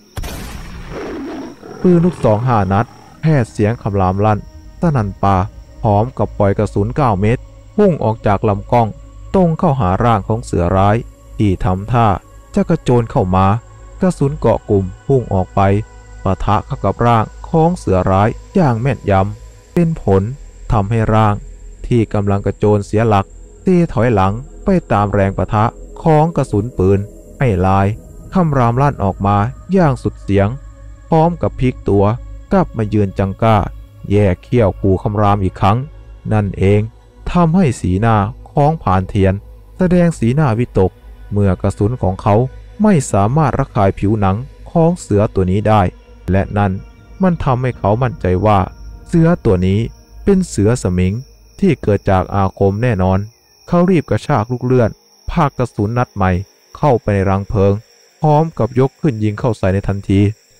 ปืนลูกซองห้านัดแพร่เสียงคำรามลั่นสนั่นป่าพร้อมกับปล่อยกระสุนเก้าเม็ดพุ่งออกจากลำกล้องตรงเข้าหาร่างของเสือร้ายที่ทำท่าจะกระโจนเข้ามากระสุนเกาะกลุ่มพุ่งออกไปปะทะเข้ากับร่างของเสือร้ายอย่างแม่นยำเป็นผลทำให้ร่างที่กำลังกระโจนเสียหลักตีถอยหลังไปตามแรงปะทะของกระสุนปืนไอ้ลายคำรามลั่นออกมาอย่างสุดเสียงพร้อมกับพลิกตัวกลับมายืนจังก้าแยกเขี้ยวขู่คำรามอีกครั้งนั่นเองทำให้สีหน้าของผานเทียนแสดงสีหน้าวิตกเมื่อกระสุนของเขาไม่สามารถระคายผิวหนังของเสือตัวนี้ได้และนั่นมันทำให้เขามั่นใจว่าเสือตัวนี้เป็นเสือสมิงที่เกิดจากอาคมแน่นอนเขารีบกระชากลูกเลื่อนพากกระสุนนัดใหม่เข้าไปในรังเพลิงพร้อมกับยกขึ้นยิงเข้าใส่ในทันที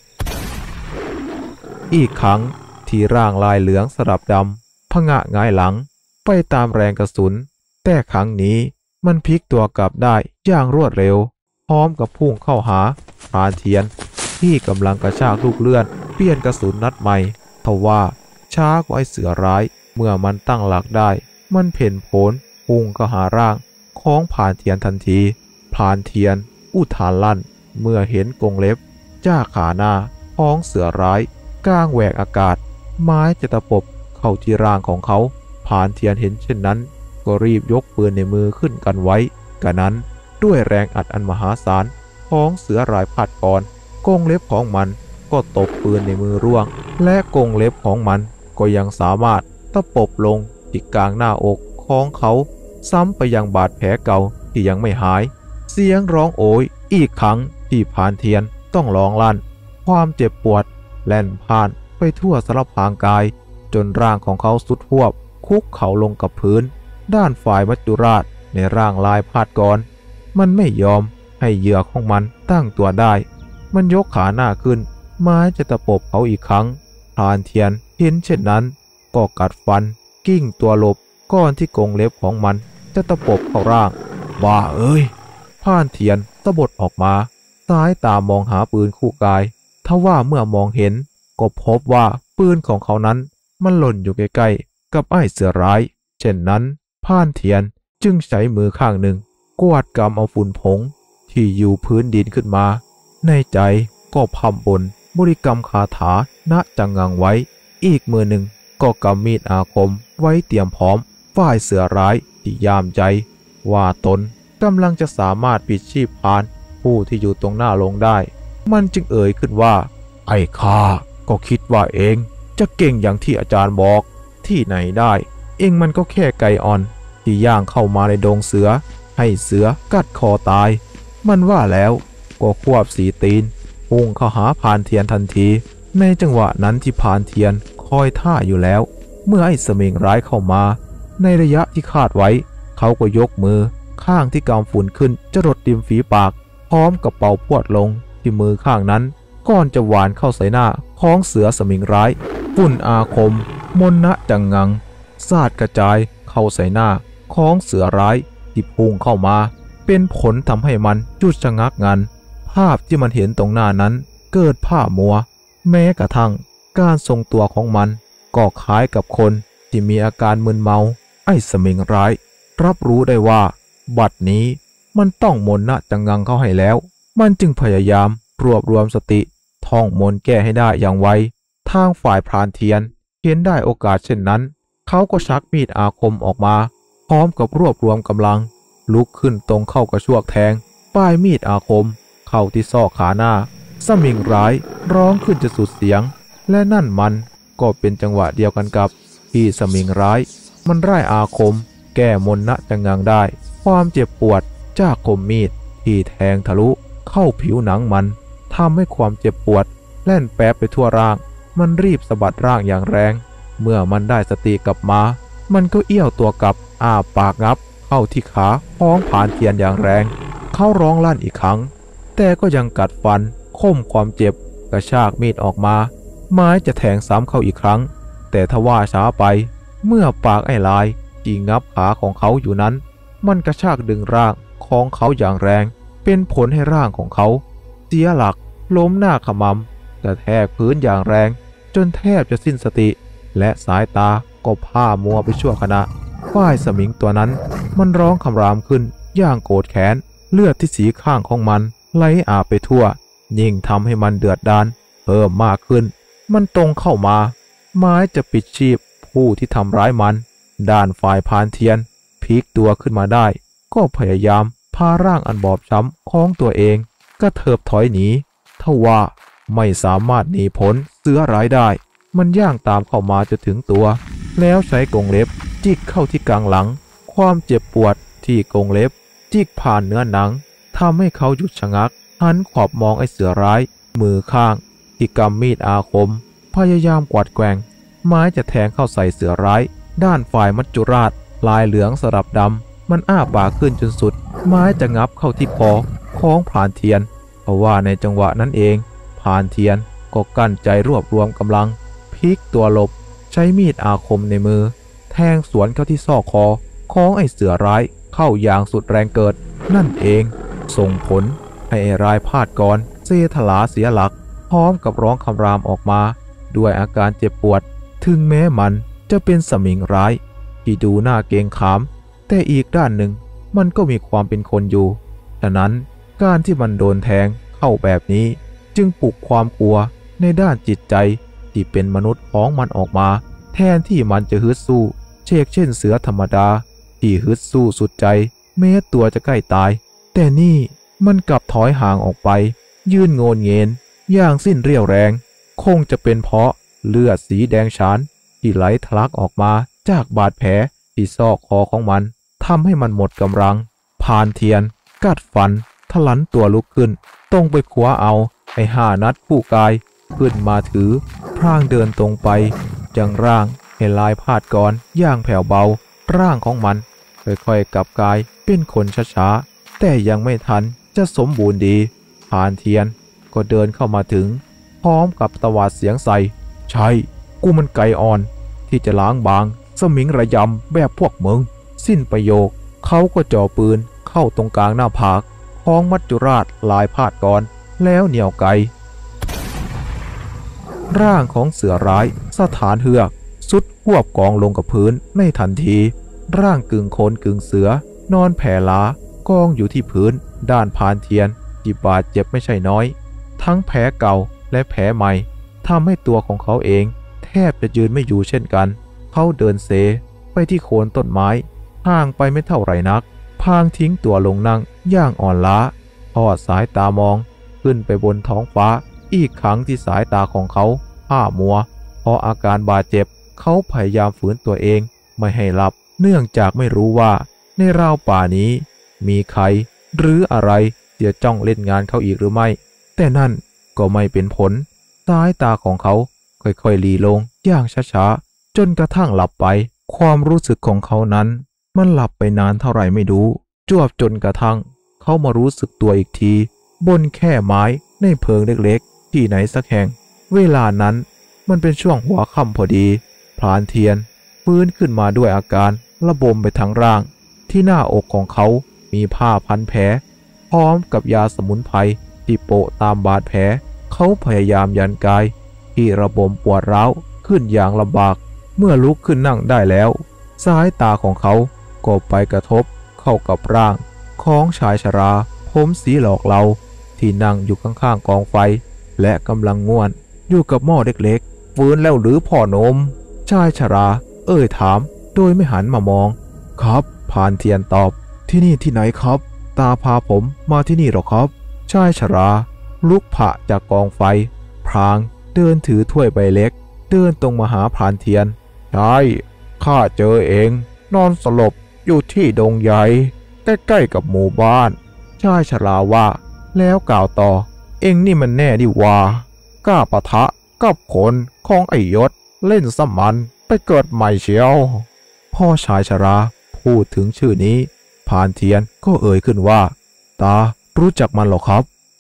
อีกครั้งที่ร่างลายเหลืองสลับดำผงะหงายหลังไปตามแรงกระสุนแต่ครั้งนี้มันพลิกตัวกลับได้อย่างรวดเร็วพร้อมกับพุ่งเข้าหาพรานเทียนที่กำลังกระชากลูกเลื่อนเปลี่ยนกระสุนนัดใหม่ทว่าช้ากว่าไอ้เสือร้ายเมื่อมันตั้งหลักได้มันเพ่นโผนพุ่งเข้าหาร่างของพรานเทียนทันทีพรานเทียนอุทานลั่นเมื่อเห็นกรงเล็บจ้าขาหน้าของเสือร้ายกลางแหวกอากาศไม้จะตะปบเข้าที่ร่างของเขาพรานเทียนเห็นเช่นนั้นก็รีบยกปืนในมือขึ้นกันไว้กะนั้นด้วยแรงอัดอันมหาศาลของเสือร้ายพาดกรกรงเล็บของมันก็ตกปืนในมือร่วงและกรงเล็บของมันก็ยังสามารถตะปบลงที่กลางหน้าอกของเขาซ้ำไปยังบาดแผลเก่าที่ยังไม่หายเสียงร้องโอยอีกครั้งที่พรานเทียนต้องร้องลั่นความเจ็บปวดแล่นผ่านไปทั่วสารพางกายจนร่างของเขาสุดหวบคุกเข่าลงกับพื้นด้านฝ่ายมัจจุราชในร่างลายพาดกรมันไม่ยอมให้เหยื่อของมันตั้งตัวได้มันยกขาหน้าขึ้นไม้จะตะปบเขาอีกครั้งพรานเทียนเห็นเช่นนั้นก็กัดฟันกิ้งตัวหลบก้อนที่กรงเล็บของมันจะตะปบเข้าร่างบ้าเอ้ยพรานเทียนตะบดออกมาสายตามองหาปืนคู่กายทว่าเมื่อมองเห็นก็พบว่าปืนของเขานั้นมันหล่นอยู่ใกล้ๆกับไอ้เสือร้ายเช่นนั้นพรานเทียนจึงใช้มือข้างหนึ่งกวาดกำเอาฝุ่นผงที่อยู่พื้นดินขึ้นมาในใจก็พำบนบริกรรมคาถาณจังงังไว้อีกมือหนึ่งก็กำมีดอาคมไว้เตรียมพร้อมฝ่ายเสือร้ายที่ยามใจว่าตนกำลังจะสามารถปิดชีพพรานผู้ที่อยู่ตรงหน้าลงได้มันจึงเอ่ยขึ้นว่าไอ้ข้าก็คิดว่าเองจะเก่งอย่างที่อาจารย์บอกที่ไหนได้เองมันก็แค่ไก่อ่อนที่ย่างเข้ามาในดงเสือให้เสือกัดคอตายมันว่าแล้วก็ควบสีตีนพุ่งเข้าหาพรานเทียนทันทีในจังหวะนั้นที่พรานเทียนคอยท่าอยู่แล้วเมื่อไอ้สมิงร้ายเข้ามาในระยะที่คาดไว้เขาก็ยกมือข้างที่กำฝุ่นขึ้นจรดริมฝีปากพร้อมกับเป่าพวดลงที่มือข้างนั้นก่อนจะหวานเข้าใส่หน้าของเสือสมิงร้ายฝุ่นอาคมมนนะจังงังสาดกระจายเข้าใส่หน้าของเสือร้ายที่พุ่งเข้ามาเป็นผลทำให้มันจุดชะงักงันภาพที่มันเห็นตรงหน้านั้นเกิดผ้ามัวแม้กระทั่งการทรงตัวของมันก็คล้ายกับคนที่มีอาการมึนเมาไอ้สมิงร้ายรับรู้ได้ว่าบัดนี้มันต้องมนนะจังงังเข้าให้แล้วมันจึงพยายามรวบรวมสติท่องมนต์แก้ให้ได้อย่างไวทางฝ่ายพรานเทียนเห็นได้โอกาสเช่นนั้นเขาก็ชักมีดอาคมออกมาพร้อมกับรวบรวมกำลังลุกขึ้นตรงเข้ากระชวกแทงปลายมีดอาคมเข้าที่ซอกขาหน้าสมิงร้ายร้องขึ้นจะสุดเสียงและนั่นมันก็เป็นจังหวะเดียวกันกับที่สมิงร้ายมันไร้อาคมแก้มนนะจังงังได้ความเจ็บปวดจากคมมีดที่แทงทะลุเข้าผิวหนังมันทำให้ความเจ็บปวดแล่นแป๊บไปทั่วร่างมันรีบสะบัดร่างอย่างแรงเมื่อมันได้สติกลับมามันก็เอี้ยวตัวกลับอ้าปากงับเข้าที่ขาพ้องผ่านเทียนอย่างแรงเขาร้องลั่นอีกครั้งแต่ก็ยังกัดฟันข่มความเจ็บกระชากมีดออกมาไม้จะแทงซ้ำเข้าอีกครั้งแต่ทว่าช้าไปเมื่อปากไอ้ลายที่งับขาของเขาอยู่นั้นมันกระชากดึงร่างของเขาอย่างแรงเป็นผลให้ร่างของเขาเสียหลักล้มหน้าขมำแต่แทกพื้นอย่างแรงจนแทบจะสิ้นสติและสายตาก็ผ้ามัวไปชั่วขณะฝ้ายสมิงตัวนั้นมันร้องคำรามขึ้นอย่างโกรธแค้นเลือดที่สีข้างของมันไหลอาบไปทั่วยิ่งทำให้มันเดือดดาลเพิ่มมากขึ้นมันตรงเข้ามาไม้จะปิดชีพผู้ที่ทำร้ายมันด้านฝ่ายพานเทียนพลิกตัวขึ้นมาได้ก็พยายามพาร่างอันบอบช้ำของตัวเองก็เถิบถอยหนีทว่าไม่สามารถหนีพ้นเสือร้ายได้มันย่างตามเข้ามาจะถึงตัวแล้วใช้กรงเล็บจิกเข้าที่กลางหลังความเจ็บปวดที่กรงเล็บจิกผ่านเนื้อหนังทำให้เขาหยุดชะงักหันขอบมองไอ้เสือร้ายมือข้างที่กำมีดอาคมพยายามกวาดแกว่งไม้จะแทงเข้าใส่เสือร้ายด้านฝ่ายมัจจุราชลายเหลืองสลับดำมันอ้าปากขึ้นจนสุดไม้จะงับเข้าที่คอของพรานเทียนเพราะว่าในจังหวะนั้นเองพรานเทียนก็กั้นใจรวบรวมกำลังพลิกตัวหลบใช้มีดอาคมในมือแทงสวนเข้าที่ซอกคอของไอ้เสือร้ายเข้าอย่างสุดแรงเกิดนั่นเองส่งผลให้ไอ้รายพาดกรเซถลาเสียหลักพร้อมกับร้องคำรามออกมาด้วยอาการเจ็บปวดถึงแม้มันจะเป็นสมิงร้ายที่ดูหน้าเกรงขามแต่อีกด้านหนึ่งมันก็มีความเป็นคนอยู่ฉะนั้นการที่มันโดนแทงเข้าแบบนี้จึงปลุกความกลัวในด้านจิตใจที่เป็นมนุษย์ของมันออกมาแทนที่มันจะฮึดสู้เชกเช่นเสือธรรมดาที่ฮึดสู้สุดใจแม้ตัวจะใกล้ตายแต่นี่มันกลับถอยห่างออกไปยืนโงนเงินอย่างสิ้นเรี่ยวแรงคงจะเป็นเพราะเลือดสีแดงฉานที่ไหลทะลักออกมาจากบาดแผลที่ซอกคอของมันทำให้มันหมดกำลังพานเทียนกัดฟันทะลันตัวลุกขึ้นตรงไปคว้าเอาไอ้ห้านัดคู่กายขึ้นมาถือพร่างเดินตรงไปจังร่างให้ลายพาดก่อนย่างแผ่วเบาร่างของมันค่อยๆกลับกายเป็นคนช้าๆแต่ยังไม่ทันจะสมบูรณ์ดีพานเทียนก็เดินเข้ามาถึงพร้อมกับตวาดเสียงใส่ใช่กูมันไก่อ่อนที่จะล้างบางสมิงระยำแบบพวกมึงสิ้นประโยคเขาก็จ่อปืนเข้าตรงกลางหน้าผากของมัจจุราชลายพาดก่อนแล้วเหนี่ยวไกร่างของเสือร้ายสถานเฮือกสุดหวบกองลงกับพื้นในทันทีร่างกึ่งโคลนกึ่งเสือนอนแผ่ล้ากองอยู่ที่พื้นด้านพานเทียนที่บาดเจ็บไม่ใช่น้อยทั้งแผลเก่าและแผลใหม่ทำให้ตัวของเขาเองแทบจะยืนไม่อยู่เช่นกันเขาเดินเซไปที่โคนต้นไม้ห่างไปไม่เท่าไหร่นักพางทิ้งตัวลงนั่งย่างอ่อนล้าทอดสายตามองขึ้นไปบนท้องฟ้าอีกครั้งที่สายตาของเขาผ้ามัวเพราะอาการบาดเจ็บเขาพยายามฝืนตัวเองไม่ให้หลับเนื่องจากไม่รู้ว่าในราวป่านี้มีใครหรืออะไรจะจ้องเล่นงานเขาอีกหรือไม่แต่นั่นก็ไม่เป็นผลสายตาของเขาค่อยๆหลีลงอย่างช้าๆจนกระทั่งหลับไปความรู้สึกของเขานั้นมันหลับไปนานเท่าไหร่ไม่รู้จวบจนกระทั่งเขามารู้สึกตัวอีกทีบนแค่ไม้ในเพิงเล็กๆที่ไหนสักแห่งเวลานั้นมันเป็นช่วงหัวค่ำพอดีพรานเทียนฟื้นขึ้นมาด้วยอาการระบมไปทั้งร่างที่หน้าอกของเขามีผ้าพันแผลพร้อมกับยาสมุนไพรที่โปะตามบาดแผลเขาพยายามยันกายที่ระบมปวดร้าวขึ้นอย่างลำบากเมื่อลุกขึ้นนั่งได้แล้วสายตาของเขาก็ไปกระทบเข้ากับร่างของชายชราผมสีหลอกเราที่นั่งอยู่ข้างๆกองไฟและกำลังง่วนอยู่กับหม้อเล็กๆฟื้นแล้วหรือพ่อหนุ่มชายชราเอ่ยถามโดยไม่หันมามองครับพานเทียนตอบที่นี่ที่ไหนครับตาพาผมมาที่นี่หรอครับชายชราลุกผะจากกองไฟพรางเดินถือถ้วยใบเล็กเดินตรงมาหาพานเทียนใช่ข้าเจอเองนอนสลบอยู่ที่ดงใหญ่ใกล้ๆกับหมู่บ้านชายชราว่าแล้วกล่าวต่อเอ็งนี่มันแน่ดิว่ากล้าปะทะกับคนของไอ้ยศเล่นสมันไปเกิดใหม่เชียวพ่อชายชราพูดถึงชื่อนี้พานเทียนก็เอ่ยขึ้นว่าตารู้จักมันหรอครับ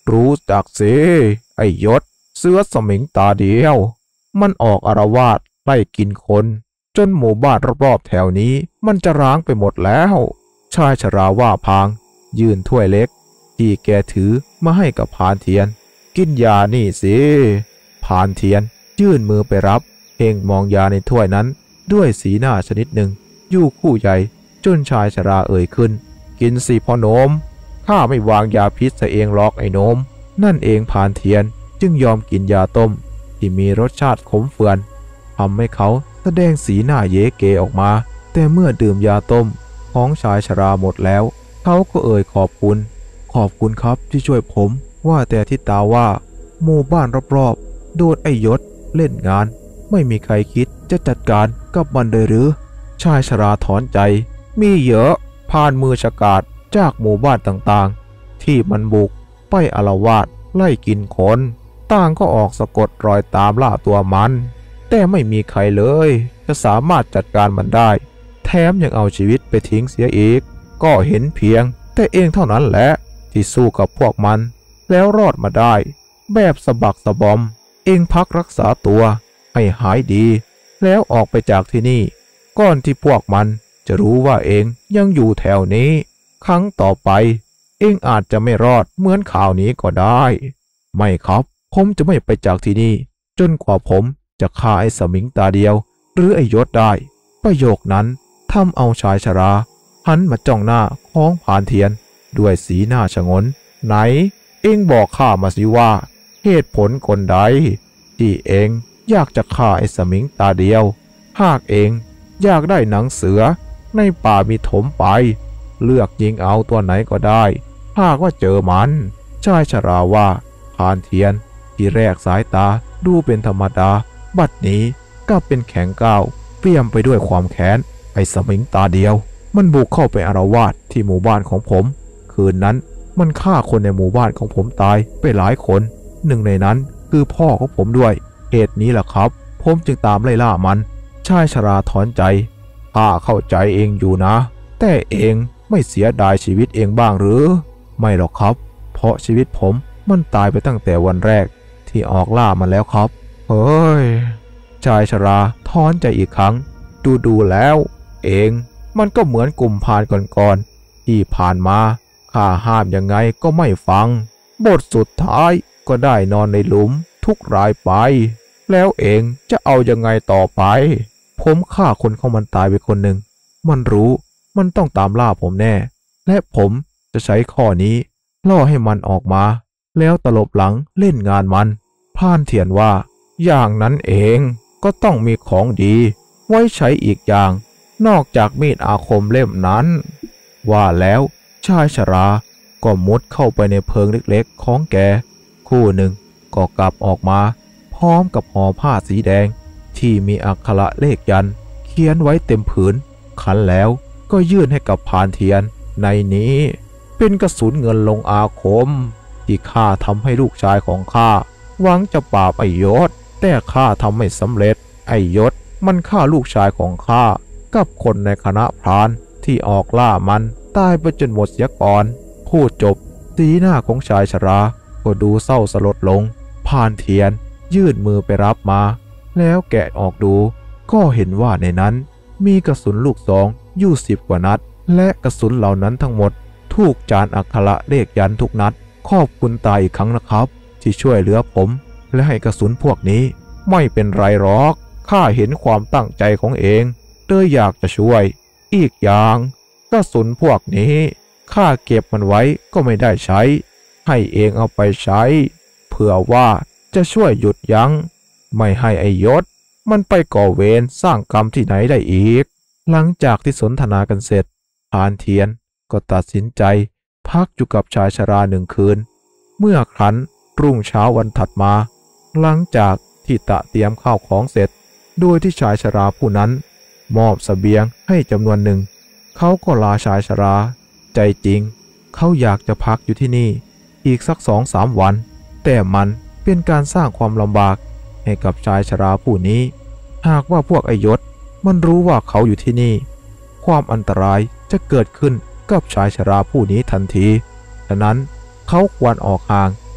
รู้จักสิไอ้ยศเสือสมิงตาเดียวมันออกอาละวาดไล่กินคนจนหมู่บ้านรอบๆแถวนี้มันจะร้างไปหมดแล้วชายชราว่าพางยื่นถ้วยเล็กที่แกถือมาให้กับพานเทียนกินยานี่สิพานเทียนยื่นมือไปรับเพ่งมองยาในถ้วยนั้นด้วยสีหน้าชนิดหนึ่งยู่คู่ใหญ่จนชายชราเอ่ยขึ้นกินสิพ่อโนมข้าไม่วางยาพิษซะเองหรอกไอ้โนมนั่นเองพานเทียนจึงยอมกินยาต้มที่มีรสชาติขมเฟือนทำให้เขาแสดงสีหน้าเย้เกออกมาแต่เมื่อดื่มยาต้มของชายชราหมดแล้วเขาก็เอ่ยขอบคุณขอบคุณครับที่ช่วยผมว่าแต่ที่ตาว่าหมู่บ้านรอบๆโดนไอ้ยศเล่นงานไม่มีใครคิดจะจัดการกับมันเลยหรือชายชราถอนใจมีเยอะผ่านมือฉกาจจากหมู่บ้านต่างๆที่มันบุกไปอาละวาดไล่กินคนต่างก็ออกสะกดรอยตามล่าตัวมันแต่ไม่มีใครเลยจะสามารถจัดการมันได้แถมยังเอาชีวิตไปทิ้งเสียอีกก็เห็นเพียงแต่เองเท่านั้นแหละที่สู้กับพวกมันแล้วรอดมาได้แบบสะบักสะบอมเองพักรักษาตัวให้หายดีแล้วออกไปจากที่นี่ก่อนที่พวกมันจะรู้ว่าเองยังอยู่แถวนี้ครั้งต่อไปเองอาจจะไม่รอดเหมือนข่าวนี้ก็ได้ไม่ครับผมจะไม่ไปจากที่นี่จนกว่าผมจะฆ่าไอ้สมิงตาเดียวหรือไอ้ยศได้ประโยคนั้นทำเอาชายชราหันมาจ้องหน้าของพานเทียนด้วยสีหน้าชงนไหนเองบอกข้ามาสิว่าเหตุผลคนใดที่เองอยากจะฆ่าไอ้สมิงตาเดียวหากเองอยากได้หนังเสือในป่ามีถมไปเลือกยิงเอาตัวไหนก็ได้หากว่าเจอมันชายชราว่าพานเทียนที่แรกสายตาดูเป็นธรรมดาบัดนี้ก็เป็นแข็งก้าวเปี่ยมไปด้วยความแค้นไอ้สมิงตาเดียวมันบุกเข้าไปอาละวาดที่หมู่บ้านของผมคืนนั้นมันฆ่าคนในหมู่บ้านของผมตายไปหลายคนหนึ่งในนั้นคือพ่อของผมด้วยเหตุนี้แหละครับผมจึงตามไล่ล่ามันชายชราถอนใจข้าเข้าใจเองอยู่นะแต่เองไม่เสียดายชีวิตเองบ้างหรือไม่หรอกครับเพราะชีวิตผมมันตายไปตั้งแต่วันแรกที่ออกล่ามันแล้วครับเฮ้ยชายชราถอนใจอีกครั้งดูดูแล้วเองมันก็เหมือนกลุ่มพานก่อนๆที่ผ่านมาข้าห้ามยังไงก็ไม่ฟังบทสุดท้ายก็ได้นอนในหลุมทุกรายไปแล้วเองจะเอายังไงต่อไปผมฆ่าคนของมันตายไปคนหนึ่งมันรู้มันต้องตามล่าผมแน่และผมจะใช้ข้อนี้ล่อให้มันออกมาแล้วตลบหลังเล่นงานมันพานเถียนว่าอย่างนั้นเองก็ต้องมีของดีไว้ใช้อีกอย่างนอกจากมีดอาคมเล่มนั้นว่าแล้วชายชราก็มุดเข้าไปในเพิงเล็กๆของแกคู่หนึ่งก็กลับออกมาพร้อมกับห่อผ้าสีแดงที่มีอักขระเลขยันต์เขียนไว้เต็มผืนขันแล้วก็ยื่นให้กับพานเทียนในนี้เป็นกระสุนเงินลงอาคมที่ข้าทำให้ลูกชายของข้าหวังจะปราบไอ้ยศแต่ข้าทำไม่สำเร็จไอ้ยศมันฆ่าลูกชายของข้ากับคนในคณะพรานที่ออกล่ามันตายไปจนหมดเสียก่อนพูดจบสีหน้าของชายชราก็ดูเศร้าสลดลงพานเทียนยื่นมือไปรับมาแล้วแกะออกดูก็เห็นว่าในนั้นมีกระสุนลูกซองอยู่สิบกว่านัดและกระสุนเหล่านั้นทั้งหมดถูกจานอักขระเลขยันต์ทุกนัดขอบคุณตาอีกครั้งนะครับที่ช่วยเหลือผมและให้กระสุนพวกนี้ไม่เป็นไรหรอกข้าเห็นความตั้งใจของเองเลยอยากจะช่วยอีกอย่างกระสุนพวกนี้ข้าเก็บมันไว้ก็ไม่ได้ใช้ให้เองเอาไปใช้เผื่อว่าจะช่วยหยุดยั้งไม่ให้ไอ้ยศมันไปก่อเวรสร้างกรรมที่ไหนได้อีกหลังจากที่สนทนากันเสร็จพานเทียนก็ตัดสินใจพักอยู่กับชายชราหนึ่งคืนเมื่อครั้นรุ่งเช้าวันถัดมาหลังจากที่ตะเตรียมข้าวของเสร็จโดยที่ชายชราผู้นั้นมอบเสบียงให้จำนวนหนึ่งเขาก็ลาชายชราใจจริงเขาอยากจะพักอยู่ที่นี่อีกสักสองสามวันแต่มันเป็นการสร้างความลำบากให้กับชายชราผู้นี้หากว่าพวกไอยศมันรู้ว่าเขาอยู่ที่นี่ความอันตรายจะเกิดขึ้นกับชายชราผู้นี้ทันทีฉะนั้นเขาควรออกห่าง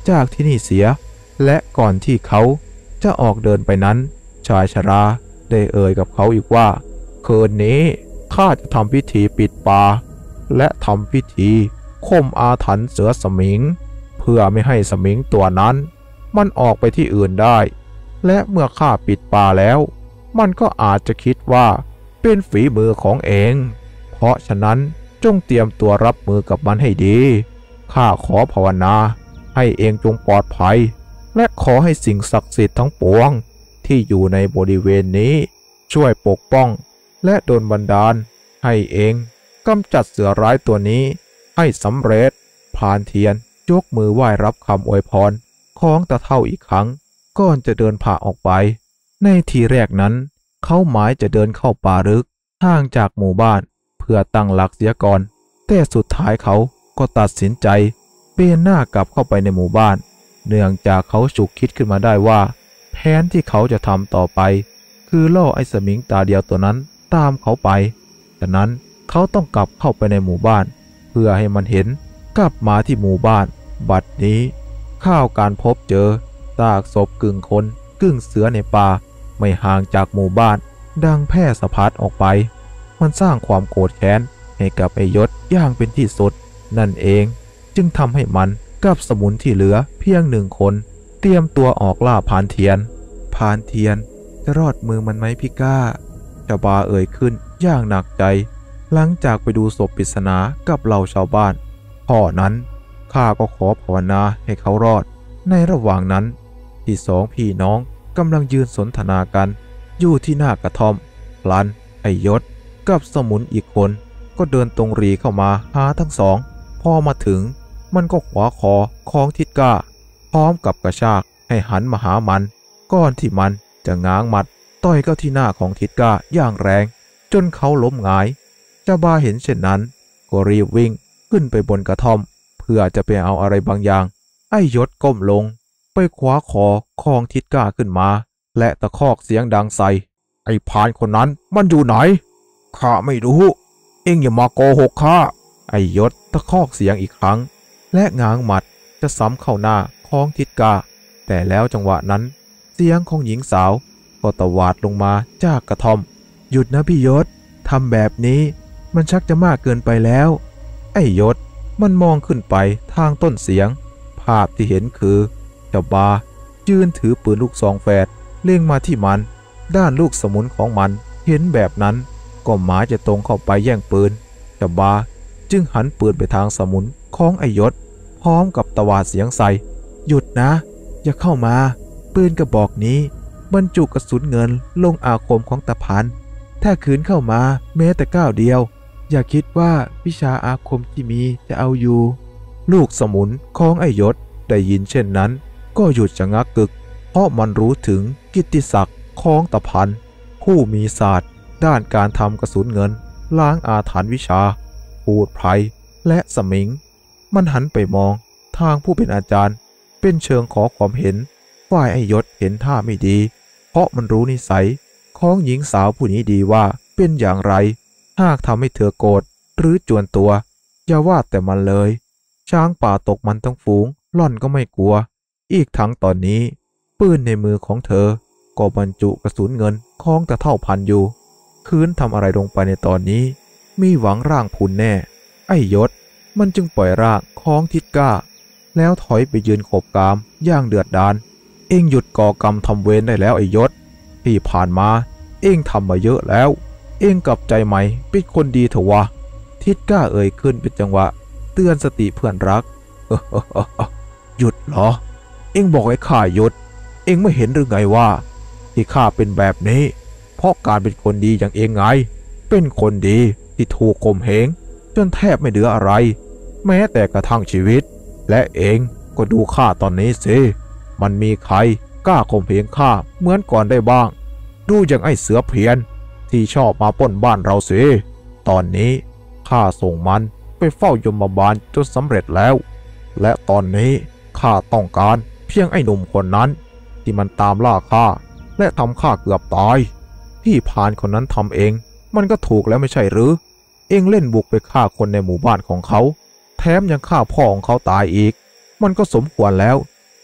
จากที่นี่เสียและก่อนที่เขาจะออกเดินไปนั้นชายชราได้เอ่ยกับเขาอีกว่าคืนนี้ข้าจะทำพิธีปิดป่าและทำพิธีข่มอาถรรพ์เสือสมิงเพื่อไม่ให้สมิงตัวนั้นมันออกไปที่อื่นได้และเมื่อข้าปิดป่าแล้วมันก็อาจจะคิดว่าเป็นฝีมือของเองเพราะฉะนั้นจงเตรียมตัวรับมือกับมันให้ดีข้าขอภาวนาให้เองจงปลอดภัยและขอให้สิ่งศักดิ์สิทธิ์ทั้งปวงที่อยู่ในบริเวณนี้ช่วยปกป้องและดลบันดาลให้เองกำจัดเสือร้ายตัวนี้ให้สำเร็จพรานเทียนยกมือไหว้รับคำอวยพรของตาเฒ่าอีกครั้งก่อนจะเดินผ่าออกไปในทีแรกนั้นเขาหมายจะเดินเข้าป่าลึกห่างจากหมู่บ้านเพื่อตั้งหลักเสียก่อนแต่สุดท้ายเขาก็ตัดสินใจเปลี่ยนหน้ากลับเข้าไปในหมู่บ้านเนื่องจากเขาฉุกคิดขึ้นมาได้ว่าแผนที่เขาจะทำต่อไปคือล่อไอ้สมิงตาเดียวตัวนั้นตามเขาไปฉะนั้นเขาต้องกลับเข้าไปในหมู่บ้านเพื่อให้มันเห็นกลับมาที่หมู่บ้านบัดนี้ข่าวการพบเจอซากศพกึ่งคนกึ่งเสือในป่าไม่ห่างจากหมู่บ้านดังแพร่สะพัดออกไปมันสร้างความโกรธแค้นให้กับไอ้ยศอย่างเป็นที่สุดนั่นเองจึงทำให้มันกับสมุนที่เหลือเพียงหนึ่งคนเตรียมตัวออกล่าพานเทียนพานเทียนจะรอดมือมันไหมพี่ก้าชาวบาเอ่ยขึ้นอย่างหนักใจหลังจากไปดูศพปริศนากับเหล่าชาวบ้านพ่อนั้นข้าก็ขอภาวนาให้เขารอดในระหว่างนั้นที่สองพี่น้องกำลังยืนสนทนากันอยู่ที่หน้ากระท่อมพลันไอยศกับสมุนอีกคนก็เดินตรงรีเข้ามาหาทั้งสองพอมาถึงมันก็ขวาคอของทิดก้าพร้อมกับกระชากให้หันมาหามันก่อนที่มันจะง้างหมัดต่อยเข้าที่หน้าของทิดก้าอย่างแรงจนเขาล้มหงายเจ้าบ้าเห็นเช่นนั้นก็รีบวิ่งขึ้นไปบนกระท่อมเพื่อจะไปเอาอะไรบางอย่างไอ้ยศก้มลงไปคว้าคอของทิดก้าขึ้นมาและตะคอกเสียงดังใส่ไอ้พรานคนนั้นมันอยู่ไหนข้าไม่รู้เอ็งอย่ามาโกหกข้าไอ้ยศตะคอกเสียงอีกครั้งและง้างหมัดจะซ้ำเข้าหน้าของทิดก้าแต่แล้วจังหวะนั้นเสียงของหญิงสาวก็ตวาดลงมาจากกระท่อมหยุดนะพี่ยศทำแบบนี้มันชักจะมากเกินไปแล้วไอ้ยศมันมองขึ้นไปทางต้นเสียงภาพที่เห็นคือเจ้าบายืนถือปืนลูกซองแฝดเล็งมาที่มันด้านลูกสมุนของมันเห็นแบบนั้นก็หมายจะตรงเข้าไปแย่งปืนเจ้าบาจึงหันปืนไปทางสมุนของไอ้ยศพร้อมกับตวาดเสียงใส่หยุดนะอย่าเข้ามาปืนกระบอกนี้บรรจุกระสุนเงินลงอาคมของตาพันถ้าขืนเข้ามาแม้แต่ก้าวเดียวอย่าคิดว่าวิชาอาคมที่มีจะเอาอยู่ลูกสมุนของไอ้ยศได้ยินเช่นนั้นก็หยุดชะงักกึกเพราะมันรู้ถึงกิตติศักดิ์ของตาพันผู้มีศาสตร์ด้านการทำกระสุนเงินล้างอาถรรพ์วิชาพูดไพรและสมิงมันหันไปมองทางผู้เป็นอาจารย์เป็นเชิงขอความเห็นฝ่ายไอ้ยศเห็นท่าไม่ดีเพราะมันรู้นิสัยของหญิงสาวผู้นี้ดีว่าเป็นอย่างไรหากทำให้เธอโกรธหรือจวนตัวอย่าว่าแต่มันเลยช้างป่าตกมันทั้งฝูงล่อนก็ไม่กลัวอีกทั้งตอนนี้ปืนในมือของเธอก็บรรจุกระสุนเงินของตาเฒ่าพันอยู่คืนทำอะไรลงไปในตอนนี้มีหวังร่างพุนแน่ไอ้ยศมันจึงปล่อยร่างของทิดก้าแล้วถอยไปยืนขบกามย่างเดือดดาลเอ็งหยุดก่อกรรมทำเวรได้แล้วไอ้ยศที่ผ่านมาเอ็งทำมาเยอะแล้วเอ็งกลับใจใหม่เป็นคนดีเถอะวะทิดก้าเอ่ยขึ้นเป็นจังหวะเตือนสติเพื่อนรักหยุดเหรอเอ็งบอกให้ข้าหยุดเอ็งไม่เห็นหรือไงว่าที่ข้าเป็นแบบนี้เพราะการเป็นคนดีอย่างเอ็งไงเป็นคนดีที่ถูกข่มเหงจนแทบไม่เหลืออะไรแม้แต่กระทั่งชีวิตและเอ็งก็ดูข้าตอนนี้สิมันมีใครกล้าข่มเหงข้าเหมือนก่อนได้บ้างดูอย่างไอ้เสือเพียนที่ชอบมาปล้นบ้านเราสิตอนนี้ข้าส่งมันไปเฝ้ายมบาลจนสำเร็จแล้วและตอนนี้ข้าต้องการเพียงไอ้หนุ่มคนนั้นที่มันตามล่าข้าและทำข้าเกือบตายที่พานคนนั้นทำเองมันก็ถูกแล้วไม่ใช่หรือเองเล่นบุกไปฆ่าคนในหมู่บ้านของเขาแถมยังฆ่าพ่อของเขาตายอีกมันก็สมควรแล้ว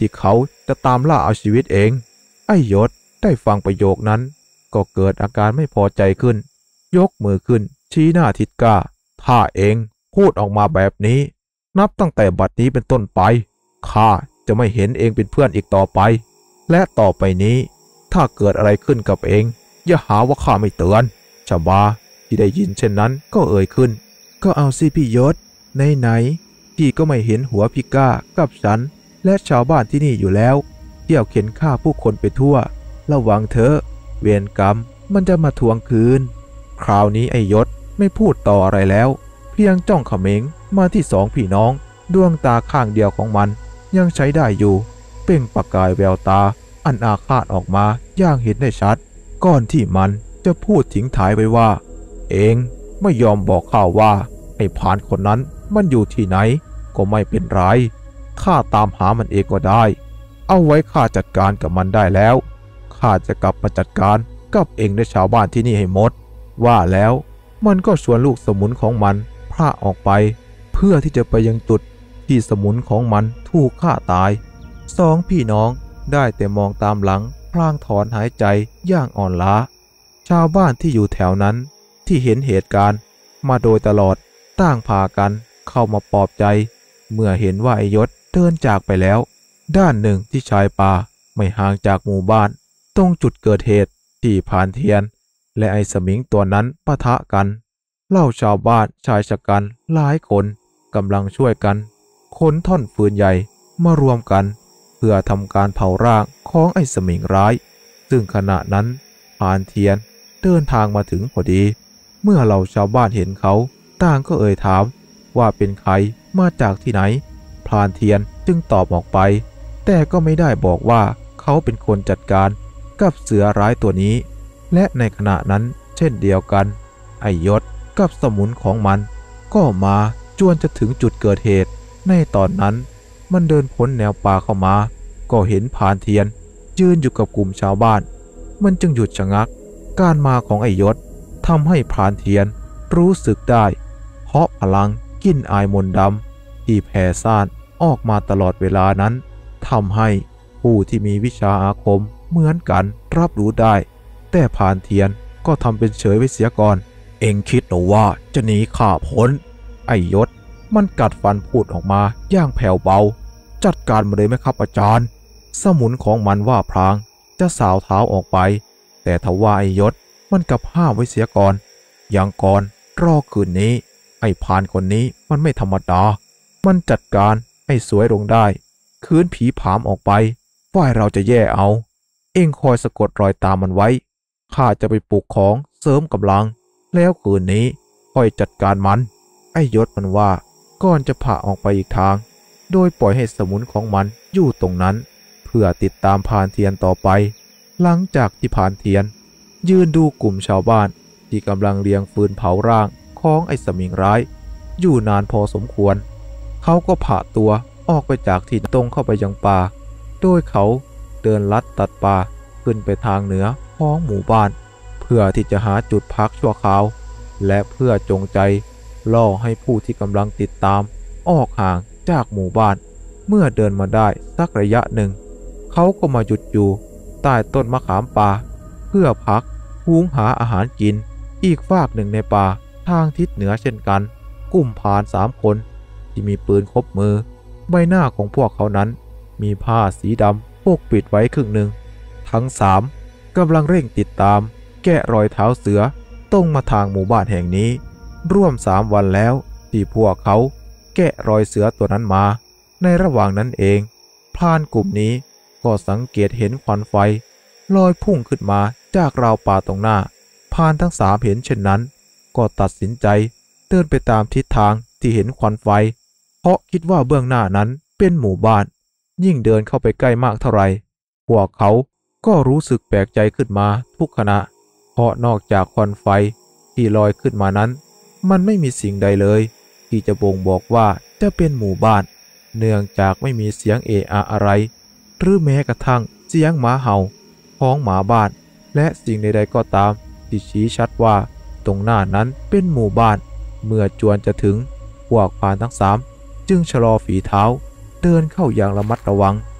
ที่เขาจะตามล่าเอาชีวิตเองไอ้ยศได้ฟังประโยคนั้นก็เกิดอาการไม่พอใจขึ้นยกมือขึ้นชี้หน้าทิดกาถ้าเองพูดออกมาแบบนี้นับตั้งแต่บัดนี้เป็นต้นไปข้าจะไม่เห็นเองเป็นเพื่อนอีกต่อไปและต่อไปนี้ถ้าเกิดอะไรขึ้นกับเองอย่าหาว่าข้าไม่เตือนชบาที่ได้ยินเช่นนั้นก็เอ่ยขึ้นก็เอาสิพี่ยศไหนไหนพี่ก็ไม่เห็นหัวพี่ก้ากับฉันและชาวบ้านที่นี่อยู่แล้วเที่ยวเข็นฆ่าผู้คนไปทั่วระวังเถอะเวรกรรมมันจะมาทวงคืนคราวนี้ไอ้ยศไม่พูดต่ออะไรแล้วเพียงจ้องเขม็งมาที่สองพี่น้องดวงตาข้างเดียวของมันยังใช้ได้อยู่เปล่งประกายแววตาอันอาฆาตออกมาอย่างเห็นได้ชัดก่อนที่มันจะพูดทิ้งท้ายไว้ว่าเองไม่ยอมบอกข้าว่าไอ้พรานคนนั้นมันอยู่ที่ไหนก็ไม่เป็นไรข้าตามหามันเองก็ได้เอาไว้ข้าจัดการกับมันได้แล้วข้าจะกลับมาจัดการกับเองและชาวบ้านที่นี่ให้หมดว่าแล้วมันก็ชวนลูกสมุนของมันพาออกไปเพื่อที่จะไปยังจุดที่สมุนของมันถูกฆ่าตายสองพี่น้องได้แต่มองตามหลังพลางถอนหายใจอย่างอ่อนล้าชาวบ้านที่อยู่แถวนั้นที่เห็นเหตุการณ์มาโดยตลอดต่างพากันเข้ามาปลอบใจเมื่อเห็นว่าไอยศเดินจากไปแล้วด้านหนึ่งที่ชายป่าไม่ห่างจากหมู่บ้านตรงจุดเกิดเหตุที่พานเทียนและไอสมิงตัวนั้นปะทะกันเล่าชาวบ้านชายชะกันหลายคนกำลังช่วยกันขนท่อนฟืนใหญ่มารวมกันเพื่อทำการเผาร่างของไอ้สมิงร้ายซึ่งขณะนั้นพานเทียนเดินทางมาถึงพอดีเมื่อเราชาวบ้านเห็นเขาต่างก็เอ่ยถามว่าเป็นใครมาจากที่ไหนพรานเทียนจึงตอบออกไปแต่ก็ไม่ได้บอกว่าเขาเป็นคนจัดการกับเสือร้ายตัวนี้และในขณะนั้นเช่นเดียวกันไอยศกับสมุนของมันก็มาจวนจะถึงจุดเกิดเหตุในตอนนั้นมันเดินพ้นแนวป่าเข้ามาก็เห็นพรานเทียนยืนอยู่กับกลุ่มชาวบ้านมันจึงหยุดชะงักการมาของไอยศทำให้พรานเทียนรู้สึกได้เพราะพลังกลิ่นอายมนต์ดำที่แผ่ซ่านออกมาตลอดเวลานั้นทำให้ผู้ที่มีวิชาอาคมเหมือนกันรับรู้ได้แต่พรานเทียนก็ทำเป็นเฉยไว้เสียก่อนเอ็งคิดหรือว่าจะหนีข้าพ้นไอ้ยศมันกัดฟันพูดออกมาอย่างแผ่วเบาจัดการมาเลยไหมครับอาจารย์สมุนของมันว่าพลางจะสาวเท้าออกไปแต่ทว่าไอ้ยศมันกลับห้ามไว้เสียก่อนอย่างก่อนรอคืนนี้ไอ้พรานคนนี้มันไม่ธรรมดามันจัดการให้สวยลงได้คืนผีผามออกไปฝ่ายเราจะแย่เอาเอ็งคอยสะกดรอยตามมันไว้ข้าจะไปปลูกของเสริมกำลังแล้วคืนนี้ค่อยจัดการมันไอ้ยศมันว่าก่อนจะผ่าออกไปอีกทางโดยปล่อยให้สมุนของมันอยู่ตรงนั้นเพื่อติดตามพานเทียนต่อไปหลังจากที่พานเทียนยืนดูกลุ่มชาวบ้านที่กำลังเลียงฟืนเผาร่างของไอ้สมิงร้ายอยู่นานพอสมควรเขาก็ผ่าตัวออกไปจากที่ตรงเข้าไปยังป่าโดยเขาเดินลัดตัดป่าขึ้นไปทางเหนือของหมู่บ้านเพื่อที่จะหาจุดพักชั่วคราวและเพื่อจงใจล่อให้ผู้ที่กำลังติดตามออกห่างจากหมู่บ้านเมื่อเดินมาได้สักระยะหนึ่งเขาก็มาหยุดอยู่ใต้ต้นมะขามป่าเพื่อพักหุงหาอาหารกินอีกฝากหนึ่งในป่าทางทิศเหนือเช่นกันกลุ่มพรานสามคนที่มีปืนครบมือใบหน้าของพวกเขานั้นมีผ้าสีดำปกปิดไว้ครึ่งหนึ่งทั้งสามกำลังเร่งติดตามแกะรอยเท้าเสือตรงมาทางหมู่บ้านแห่งนี้ร่วมสามวันแล้วที่พวกเขาแกะรอยเสือตัวนั้นมาในระหว่างนั้นเองพรานกลุ่มนี้ก็สังเกตเห็นควันไฟลอยพุ่งขึ้นมาจากราวป่าตรงหน้าพรานทั้งสามเห็นเช่นนั้นก็ตัดสินใจเดินไปตามทิศทางที่เห็นควันไฟเพราะคิดว่าเบื้องหน้านั้นเป็นหมู่บ้านยิ่งเดินเข้าไปใกล้มากเท่าไหร่พวกเขาก็รู้สึกแปลกใจขึ้นมาทุกขณะเพราะนอกจากควันไฟที่ลอยขึ้นมานั้นมันไม่มีสิ่งใดเลยที่จะบ่งบอกว่าจะเป็นหมู่บ้านเนื่องจากไม่มีเสียงเอะอะอะไรหรือแม้กระทั่งเสียงหมาเห่าของหมาบ้านและสิ่งใดๆก็ตามที่ชี้ชัดว่าตรงหน้านั้นเป็นหมู่บ้านเมื่อจวนจะถึงพวกพรานทั้งสามจึงชะลอฝีเท้าเดินเข้าอย่างระมัดระวังพ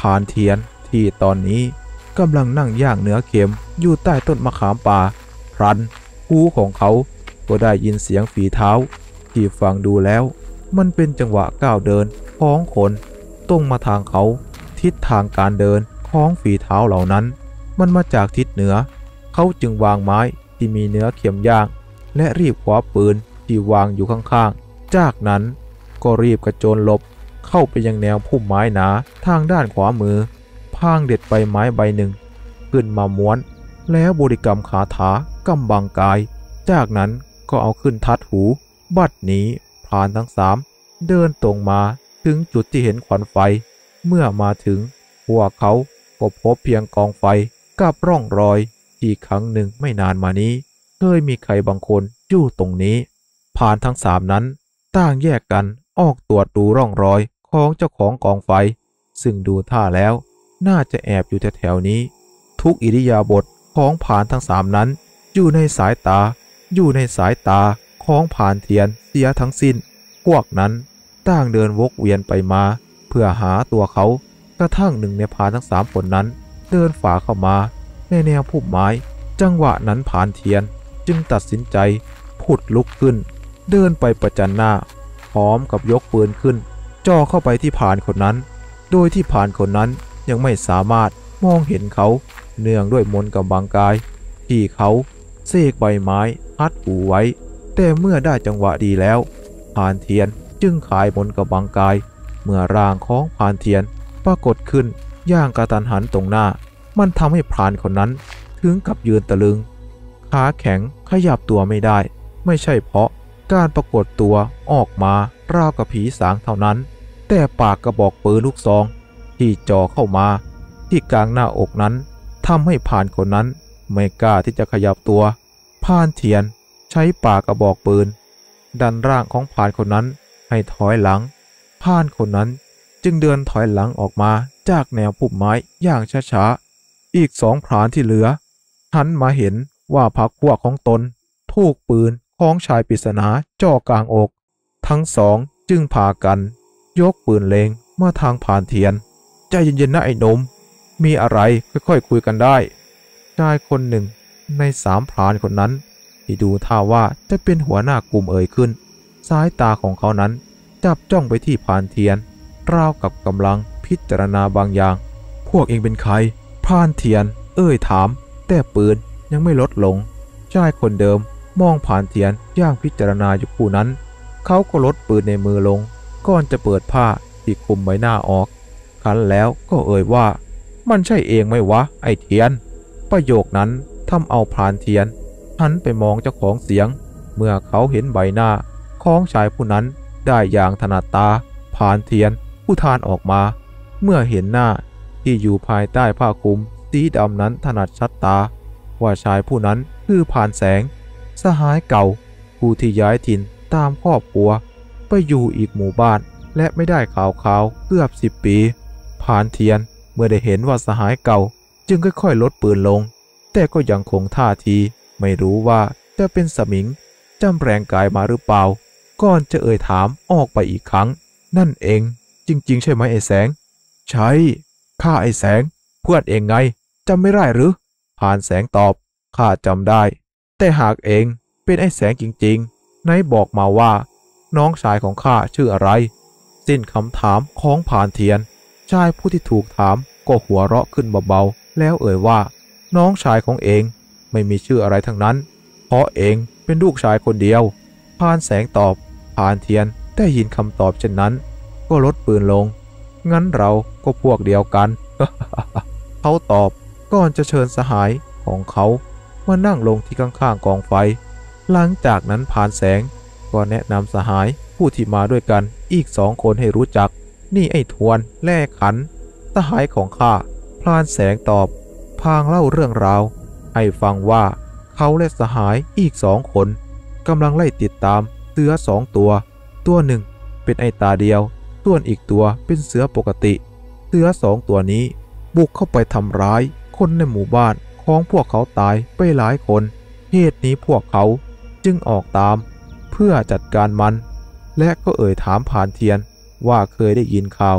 ผ่านเทียนที่ตอนนี้กำลังนั่งย่างเนื้อเค็มอยู่ใต้ต้นมะขามป่าพลันหูของเขาก็ได้ยินเสียงฝีเท้าที่ฟังดูแล้วมันเป็นจังหวะก้าวเดินของคนตรงมาทางเขาทิศทางการเดินของฝีเท้าเหล่านั้นมันมาจากทิศเหนือเขาจึงวางไม้ที่มีเนื้อเค็มย่างและรีบคว้าปืนที่วางอยู่ข้างๆจากนั้นก็รีบกระโจนหลบเข้าไปยังแนวพุ่มไม้หนาทางด้านขวามือพางเด็ดใบไม้ใบหนึ่งขึ้นมาม้วนแล้วบริกรรมคาถากำบังกายจากนั้นก็เอาขึ้นทัดหูบัดนี้พรานทั้งสามเดินตรงมาถึงจุดที่เห็นควันไฟเมื่อมาถึงพวกเขาก็พบเพียงกองไฟกับร่องรอยที่ครั้งหนึ่งไม่นานมานี้เคยมีใครบางคนอยู่ตรงนี้พรานทั้งสามนั้นต่างแยกกันออกตรวจดูร่องรอยของเจ้าของกองไฟซึ่งดูท่าแล้วน่าจะแอบอยู่แถวๆนี้ทุกอิริยาบถของพรานทั้งสามนั้นอยู่ในสายตาอยู่ในสายตาของพรานเทียนเสียทั้งสิ้นพวกนั้นต่างเดินวกเวียนไปมาเพื่อหาตัวเขากระทั่งหนึ่งในพรานทั้งสามคนนั้นเดินฝ่าเข้ามาในแนวพุ่มไม้จังหวะนั้นพรานเทียนจึงตัดสินใจผุดลุกขึ้นเดินไปประจันหน้าพร้อมกับยกปืนขึ้นจ่อเข้าไปที่พรานคนนั้นโดยที่พรานคนนั้นยังไม่สามารถมองเห็นเขาเนื่องด้วยมนต์กำบังกายที่เขาเสกใบไม้อัดหูไว้แต่เมื่อได้จังหวะดีแล้วพรานเทียนจึงขายมนต์กำบังกายเมื่อร่างของพรานเทียนปรากฏขึ้นอย่างกระทันหันตรงหน้ามันทำให้พรานคนนั้นถึงกับยืนตะลึงขาแข็งขยับตัวไม่ได้ไม่ใช่เพราะการปรากฏตัวออกมาราวกับผีสางเท่านั้นแต่ปากกระบอกปืนลูกซองที่จ่อเข้ามาที่กลางหน้าอกนั้นทำให้พรานคนนั้นไม่กล้าที่จะขยับตัวพรานเทียนใช้ปากกระบอกปืนดันร่างของพรานคนนั้นให้ถอยหลังพรานคนนั้นจึงเดินถอยหลังออกมาจากแนวพุ่มไม้อย่างช้าๆอีกสองพรานที่เหลือหันมาเห็นว่าพรรคพวกของตนถูกปืนของชายปริศนาจ่อกลางอกทั้งสองจึงพากันยกปืนเล็งมาทางพรานเทียนใจเย็นๆนะไอ้หนุ่มมีอะไรค่อยๆคุยกันได้ชายคนหนึ่งในสามพรานคนนั้นที่ดูท่าว่าจะเป็นหัวหน้ากลุ่มเอ่ยขึ้นสายตาของเขานั้นจับจ้องไปที่พรานเทียนราวกับกำลังพิจารณาบางอย่างพวกเองเป็นใครพรานเทียนเอ่ยถามแต่ปืนยังไม่ลดลงชายคนเดิมมองพรานเทียนอย่างพิจารณาอยู่ผู้นั้นเขาก็ลดปืนในมือลงก่อนจะเปิดผ้าที่คลุมใบหน้าออกคันแล้วก็เอ่ยว่ามันใช่เองไหมวะไอ้เทียนประโยคนั้นทำเอาพรานเทียนหันไปมองเจ้าของเสียงเมื่อเขาเห็นใบหน้าของชายผู้นั้นได้อย่างถนัดตาพรานเทียนผู้ทานออกมาเมื่อเห็นหน้าที่อยู่ภายใต้ผ้าคลุมสีดำนั้นถนัดชัดตาว่าชายผู้นั้นคือพรานแสงสหายเก่าผู้ที่ย้ายถิ่นตามครอบครัวไปอยู่อีกหมู่บ้านและไม่ได้ข่าวข่าวเกือบสิบปีพรานเทียนเมื่อได้เห็นว่าสหายเก่าจึงค่อยๆลดปืนลงแต่ก็ยังคงท่าทีไม่รู้ว่าจะเป็นสมิงจำแรงกายมาหรือเปล่าก่อนจะเอ่ยถามออกไปอีกครั้งนั่นเองจริงๆใช่ไหมไอ้แสงใช่ข้าไอ้แสงเพื่อนเองไงจำไม่ได้หรือพรานแสงตอบข้าจำได้แต่หากเองเป็นไอ้แสงจริงๆไหนบอกมาว่าน้องชายของข้าชื่ออะไรสิ้นคำถามของพรานเทียนชายผู้ที่ถูกถามก็หัวเราะขึ้นเบาๆแล้วเอ่ยว่าน้องชายของเองไม่มีชื่ออะไรทั้งนั้นเพราะเองเป็นลูกชายคนเดียวพรานแสงตอบพรานเทียนได้ยินคำตอบเช่นนั้นก็ลดปืนลงงั้นเราก็พวกเดียวกัน เขาตอบก่อนจะเชิญสหายของเขามานั่งลงที่ข้างๆกองไฟหลังจากนั้นพรานแสงก็แนะนำสหายผู้ที่มาด้วยกันอีกสองคนให้รู้จักนี่ไอ้ทวนแล่ขันสหายของข้าพรานแสงตอบพางเล่าเรื่องราวให้ฟังว่าเขาและสหายอีกสองคนกำลังไล่ติดตามเสือสองตัวตัวหนึ่งเป็นไอ้ตาเดียวส่วนอีกตัวเป็นเสือปกติเสือสองตัวนี้บุกเข้าไปทำร้ายคนในหมู่บ้านของพวกเขาตายไปหลายคนเหตุนี้พวกเขาจึงออกตามเพื่อจัดการมันและก็เอ่ยถามพรานเทียนว่าเคยได้ยินข่าว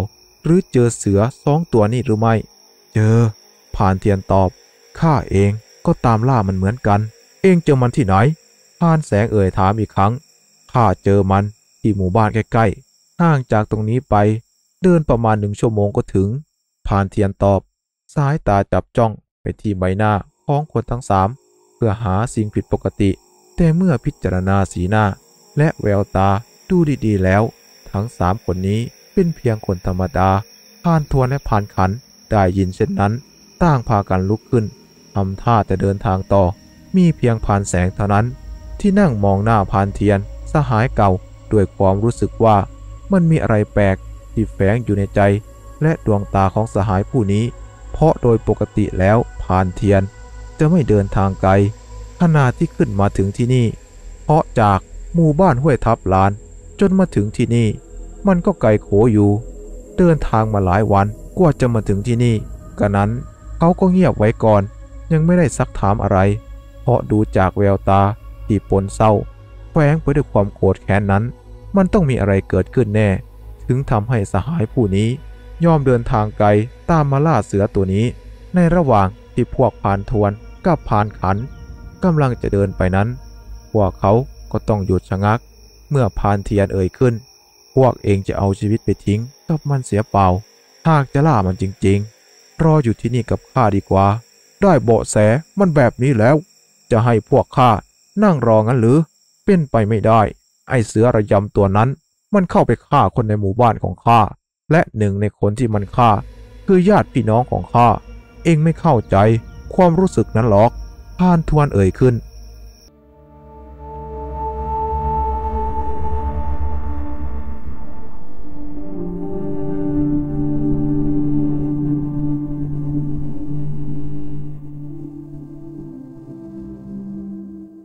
หรือเจอเสือสองตัวนี้หรือไม่เจอพรานเทียนตอบข้าเองก็ตามล่ามันเหมือนกันเองเจอมันที่ไหนพรานแสงเอ่ยถามอีกครั้งข้าเจอมันที่หมู่บ้านใกล้ๆห่างจากตรงนี้ไปเดินประมาณหนึ่งชั่วโมงก็ถึงพรานเทียนตอบสายตาจับจ้องไปที่ใบหน้าของคนทั้งสามเพื่อหาสิ่งผิดปกติแต่เมื่อพิจารณาสีหน้าและแววตาดูดีๆแล้วทั้งสามคนนี้เป็นเพียงคนธรรมดาพรานทวนและพรานขันได้ยินเช่นนั้นต่างพากันลุกขึ้นทำท่าจะเดินทางต่อมีเพียงพรานแสงเท่านั้นที่นั่งมองหน้าพรานเทียนสหายเก่าด้วยความรู้สึกว่ามันมีอะไรแปลกที่แฝงอยู่ในใจและดวงตาของสหายผู้นี้เพราะโดยปกติแล้วพรานเทียนจะไม่เดินทางไกลขณะที่ขึ้นมาถึงที่นี่เพราะจากหมู่บ้านห้วยทับลานจนมาถึงที่นี่มันก็ไกลโขอยู่เดินทางมาหลายวันกว่าจะมาถึงที่นี่กะนั้นเขาก็เงียบไว้ก่อนยังไม่ได้ซักถามอะไรเพราะดูจากแววตาที่ปนเศร้าแฝงไปด้วยความโกรธแค้นนั้นมันต้องมีอะไรเกิดขึ้นแน่ถึงทำให้สหายผู้นี้ยอมเดินทางไกลตามมาล่าเสือตัวนี้ในระหว่างที่พวกพรานทวนกับพรานขันกำลังจะเดินไปนั้นพวกเขาก็ต้องหยุดชะงักเมื่อพรานเทียนเอ่ยขึ้นพวกเองจะเอาชีวิตไปทิ้งกับมันเสียเปล่าหากจะล่ามันจริงๆรออยู่ที่นี่กับข้าดีกว่าได้เบาะแสมันแบบนี้แล้วจะให้พวกข้านั่งรองั้นหรือเป็นไปไม่ได้ไอ้เสือระยำตัวนั้นมันเข้าไปฆ่าคนในหมู่บ้านของข้าและหนึ่งในคนที่มันฆ่าคือญาติพี่น้องของข้าเองไม่เข้าใจความรู้สึกนั้นหรอกพรานทวนเอ่ยขึ้น